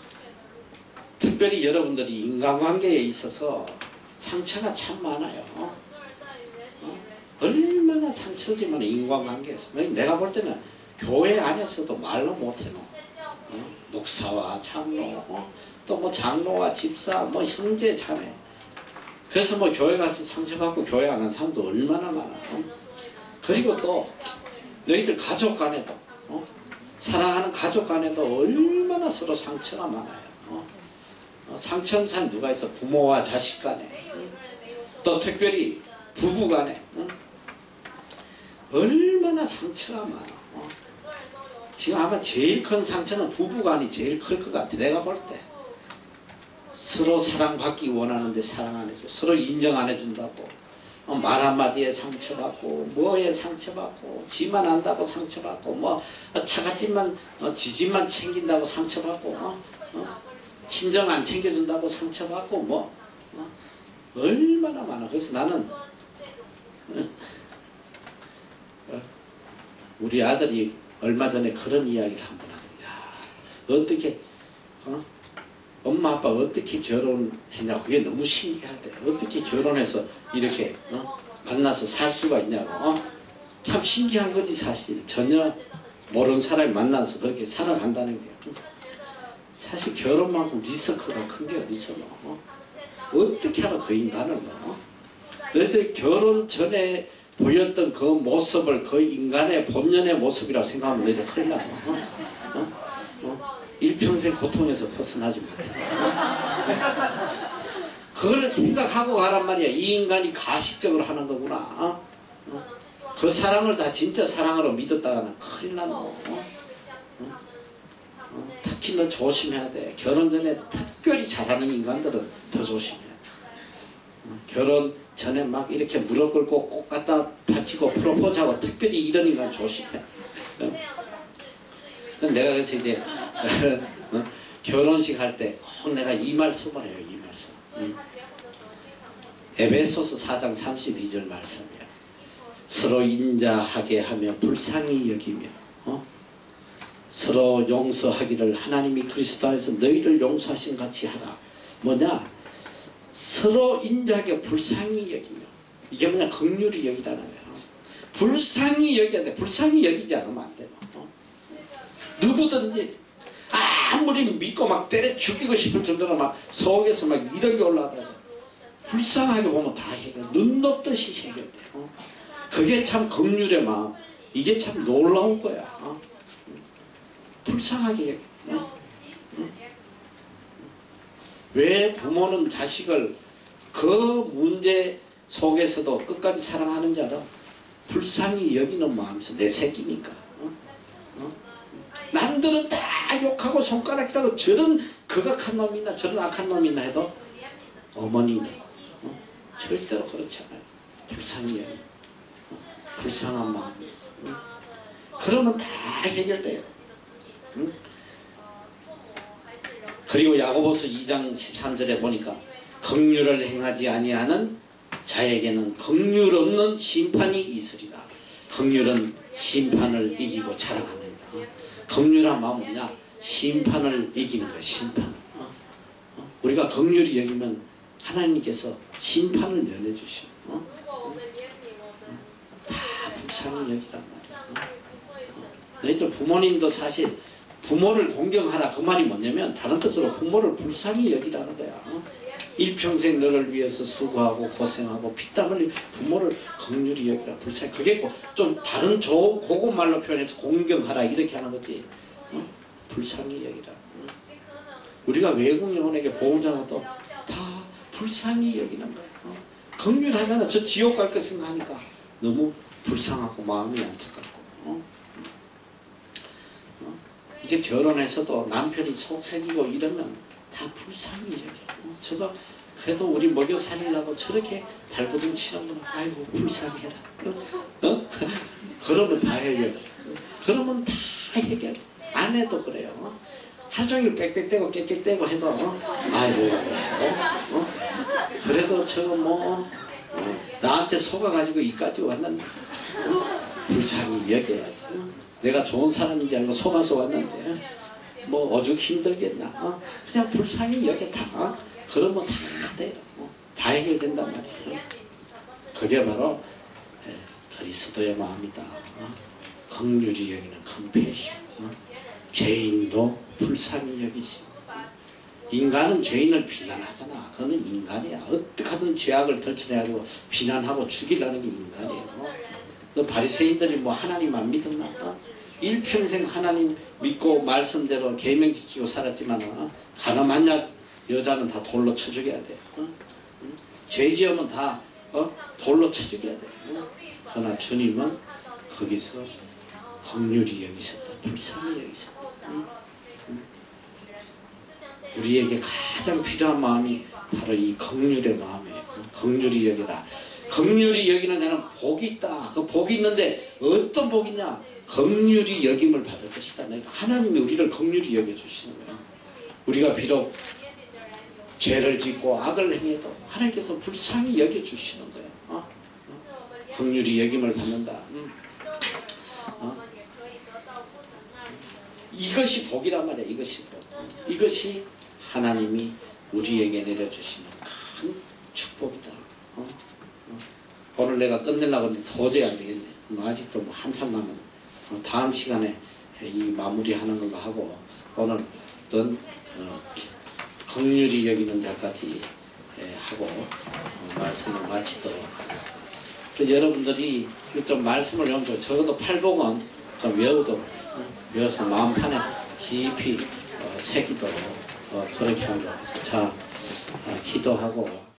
특별히 여러분들이 인간관계에 있어서 상처가 참 많아요. 어? 어? 얼마나 상처지만 인간관계에서. 내가 볼 때는 교회 안에서도 말로 못해. 어? 목사와 장로, 어? 또 뭐 장로와 집사, 뭐 형제 자매. 그래서 뭐 교회 가서 상처받고 교회 안 한 사람도 얼마나 많아. 어? 그리고 또 너희들 가족 간에도 어? 사랑하는 가족 간에도 얼마나 서로 상처가 많아요. 어? 어, 상처 없는 사람 누가 있어? 부모와 자식 간에 응? 또 특별히 부부 간에 응? 얼마나 상처가 많아. 어? 지금 아마 제일 큰 상처는 부부 간이 제일 클 것 같아. 내가 볼 때 서로 사랑받기 원하는데 사랑 안 해줘. 서로 인정 안 해준다고 어, 말 한마디에 상처받고 뭐에 상처받고 지만 안다고 상처받고 뭐 어, 차가집만 어, 지집만 챙긴다고 상처받고 어? 어? 친정 안 챙겨준다고 상처받고 뭐 어? 얼마나 많아. 그래서 나는 어? 어? 우리 아들이 얼마 전에 그런 이야기를 한번 하더니 어떻게 어? 엄마 아빠 어떻게 결혼했냐고. 그게 너무 신기하대. 어떻게 결혼해서 이렇게 어? 만나서 살 수가 있냐고. 어? 참 신기한 거지 사실. 전혀 모르는 사람이 만나서 그렇게 살아간다는 게. 사실 결혼만큼 리스크가 큰 게 어디서 뭐. 어? 어떻게 하러 그 인간을 뭐. 너희들 결혼 전에 보였던 그 모습을 그 인간의 본연의 모습이라고 생각하면 너희들 큰일 나. 어? 어? 어? 일평생 고통에서 벗어나지 못해. 그걸 생각하고 가란 말이야. 이 인간이 가식적으로 하는 거구나. 어? 어? 그 사랑을 다 진짜 사랑으로 믿었다가는 큰일 나는 거. 어? 어? 어? 특히 너 조심해야 돼. 결혼 전에 특별히 잘하는 인간들은 더 조심해야 돼. 어? 결혼 전에 막 이렇게 무릎 꿇고 꼭 갖다 바치고 프로포즈하고 특별히 이런 인간 조심해. 어? 내가 그래서 이제 어? 결혼식 할 때 꼭 내가 이 말씀을 해요. 이 말씀. 응? 에베소서 사 장 삼십이 절 말씀이야. 서로 인자하게 하며 불쌍히 여기며 어? 서로 용서하기를 하나님이 그리스도 안에서 너희를 용서하신 같이 하라. 뭐냐? 서로 인자하게 불쌍히 여기며. 이게 뭐냐? 긍휼히 여기다는 거야. 불쌍히 여겨야 돼. 불쌍히 여기지 않으면 안 돼. 어? 누구든지 아무리 믿고 막 때려 죽이고 싶을 정도로 막 속에서 막 이렇게 올라가다 불쌍하게 보면 다 해결. 눈 녹듯이 해결돼. 어? 그게 참 긍휼의 마음. 이게 참 놀라운 거야. 어? 불쌍하게 여겨. 어? 어? 왜 부모는 자식을 그 문제 속에서도 끝까지 사랑하는지 알아? 불쌍히 여기는 마음에서 내 새끼니까. 어? 어? 남들은 다 욕하고 손가락질하고 저런 극악한 놈이나 저런 악한 놈이나 해도 어머니는 어? 절대로 그렇지 않아요. 불쌍히 여기. 어? 불쌍한 마음이 있어. 어? 그러면 다 해결돼요. 응? 그리고 야고보서 이 장 십삼 절에 보니까 긍휼을 행하지 아니하는 자에게는 긍휼 없는 심판이 있으리라. 긍휼은 심판을 이기고 자랑합니다. 긍휼한 마음은 뭐냐? 심판을 이기는 거야. 심판. 어? 어? 우리가 긍휼히 여기면 하나님께서 심판을 면해 주시고 어? 어? 다 불쌍히 여기란 말이야. 어? 너희들 부모님도 사실 부모를 공경하라 그 말이 뭐냐면 다른 뜻으로 부모를 불쌍히 여기라는 거야. 어? 일평생 너를 위해서 수고하고 고생하고 피땀 흘린 부모를 긍휼히 여기라. 불쌍히. 그게 좀 다른 조 고급 말로 표현해서 공경하라 이렇게 하는 거지. 어? 불쌍히 여기라. 어? 우리가 외국 영혼에게 보호자라도 다 불쌍히 여기는 거야. 어? 긍휼하잖아. 저 지옥 갈 거 생각하니까 너무 불쌍하고 마음이 안타깝고. 어? 어? 이제 결혼해서도 남편이 속색이고 이러면 다 불쌍히 여겨. 어? 저거 그래도 우리 먹여 살리려고 저렇게 발버둥 치는구나. 아이고 불쌍해라. 어? 어? 그러면 다 해결. 그러면 다 해결. 아내도 그래요. 어? 하루 종일 빽빽대고 깨깨대고 해도 어? 아이고 어? 어? 그래도 저거 뭐 어? 나한테 속아가지고 이까지 왔는데 어? 불쌍히 여겨야지. 어? 내가 좋은 사람인지 알고 속아서 왔는데 뭐 오죽 힘들겠나. 어? 그냥 불쌍히 여겨 다. 어? 그러면 다 돼요. 어? 다 해결된단 말이에요. 그게 바로 예, 그리스도의 마음이다. 어? 긍휼히 여기는 컴패션. 어? 죄인도 불쌍히 여기시. 인간은 죄인을 비난하잖아. 그거는 인간이야. 어떻게 하든 죄악을 덜쳐내가지고 비난하고 죽이려는 게 인간이에요. 어? 너 바리새인들이 뭐 하나님 안 믿었나? 어? 일평생 하나님 믿고 말씀대로 계명 지키고 살았지만 어? 가늠한 자, 여자는 다 돌로 쳐 죽여야 돼. 어? 응? 죄 지으면 다 어? 돌로 쳐 죽여야 돼. 어? 그러나 주님은 거기서 긍휼히 여기셨다. 불쌍히 여기셨다. 응? 응? 우리에게 가장 필요한 마음이 바로 이 긍휼의 마음이에요. 긍휼히 여기다. 긍휼히 여기는 자는 복이 있다. 그 복이 있는데 어떤 복이냐? 긍휼히 여김을 받을 것이다. 그러니까 하나님이 우리를 긍휼히 여겨주시는 거예요. 우리가 비록 죄를 짓고 악을 행해도 하나님께서 불쌍히 여겨주시는 거예요. 어? 어? 긍휼히 여김을 받는다. 음. 어? 이것이 복이란 말이야. 이것이 복. 이것이 하나님이 우리에게 내려주시는 큰 축복이다. 어? 어? 오늘 내가 끝내려고 했는데 도저히 안 되겠네. 뭐 아직도 뭐 한참 남은 어, 다음 시간에 이 마무리하는 걸로 하고 오늘은 어, 긍휼히 여기는 자까지 예, 하고 어, 말씀을 마치도록 하겠습니다. 그 여러분들이 좀 말씀을 좀 적어도 팔복은 좀 외우도 어, 외워서 마음판에 깊이 어, 새기도록 어, 그렇게 하도록 해서 자 어, 기도하고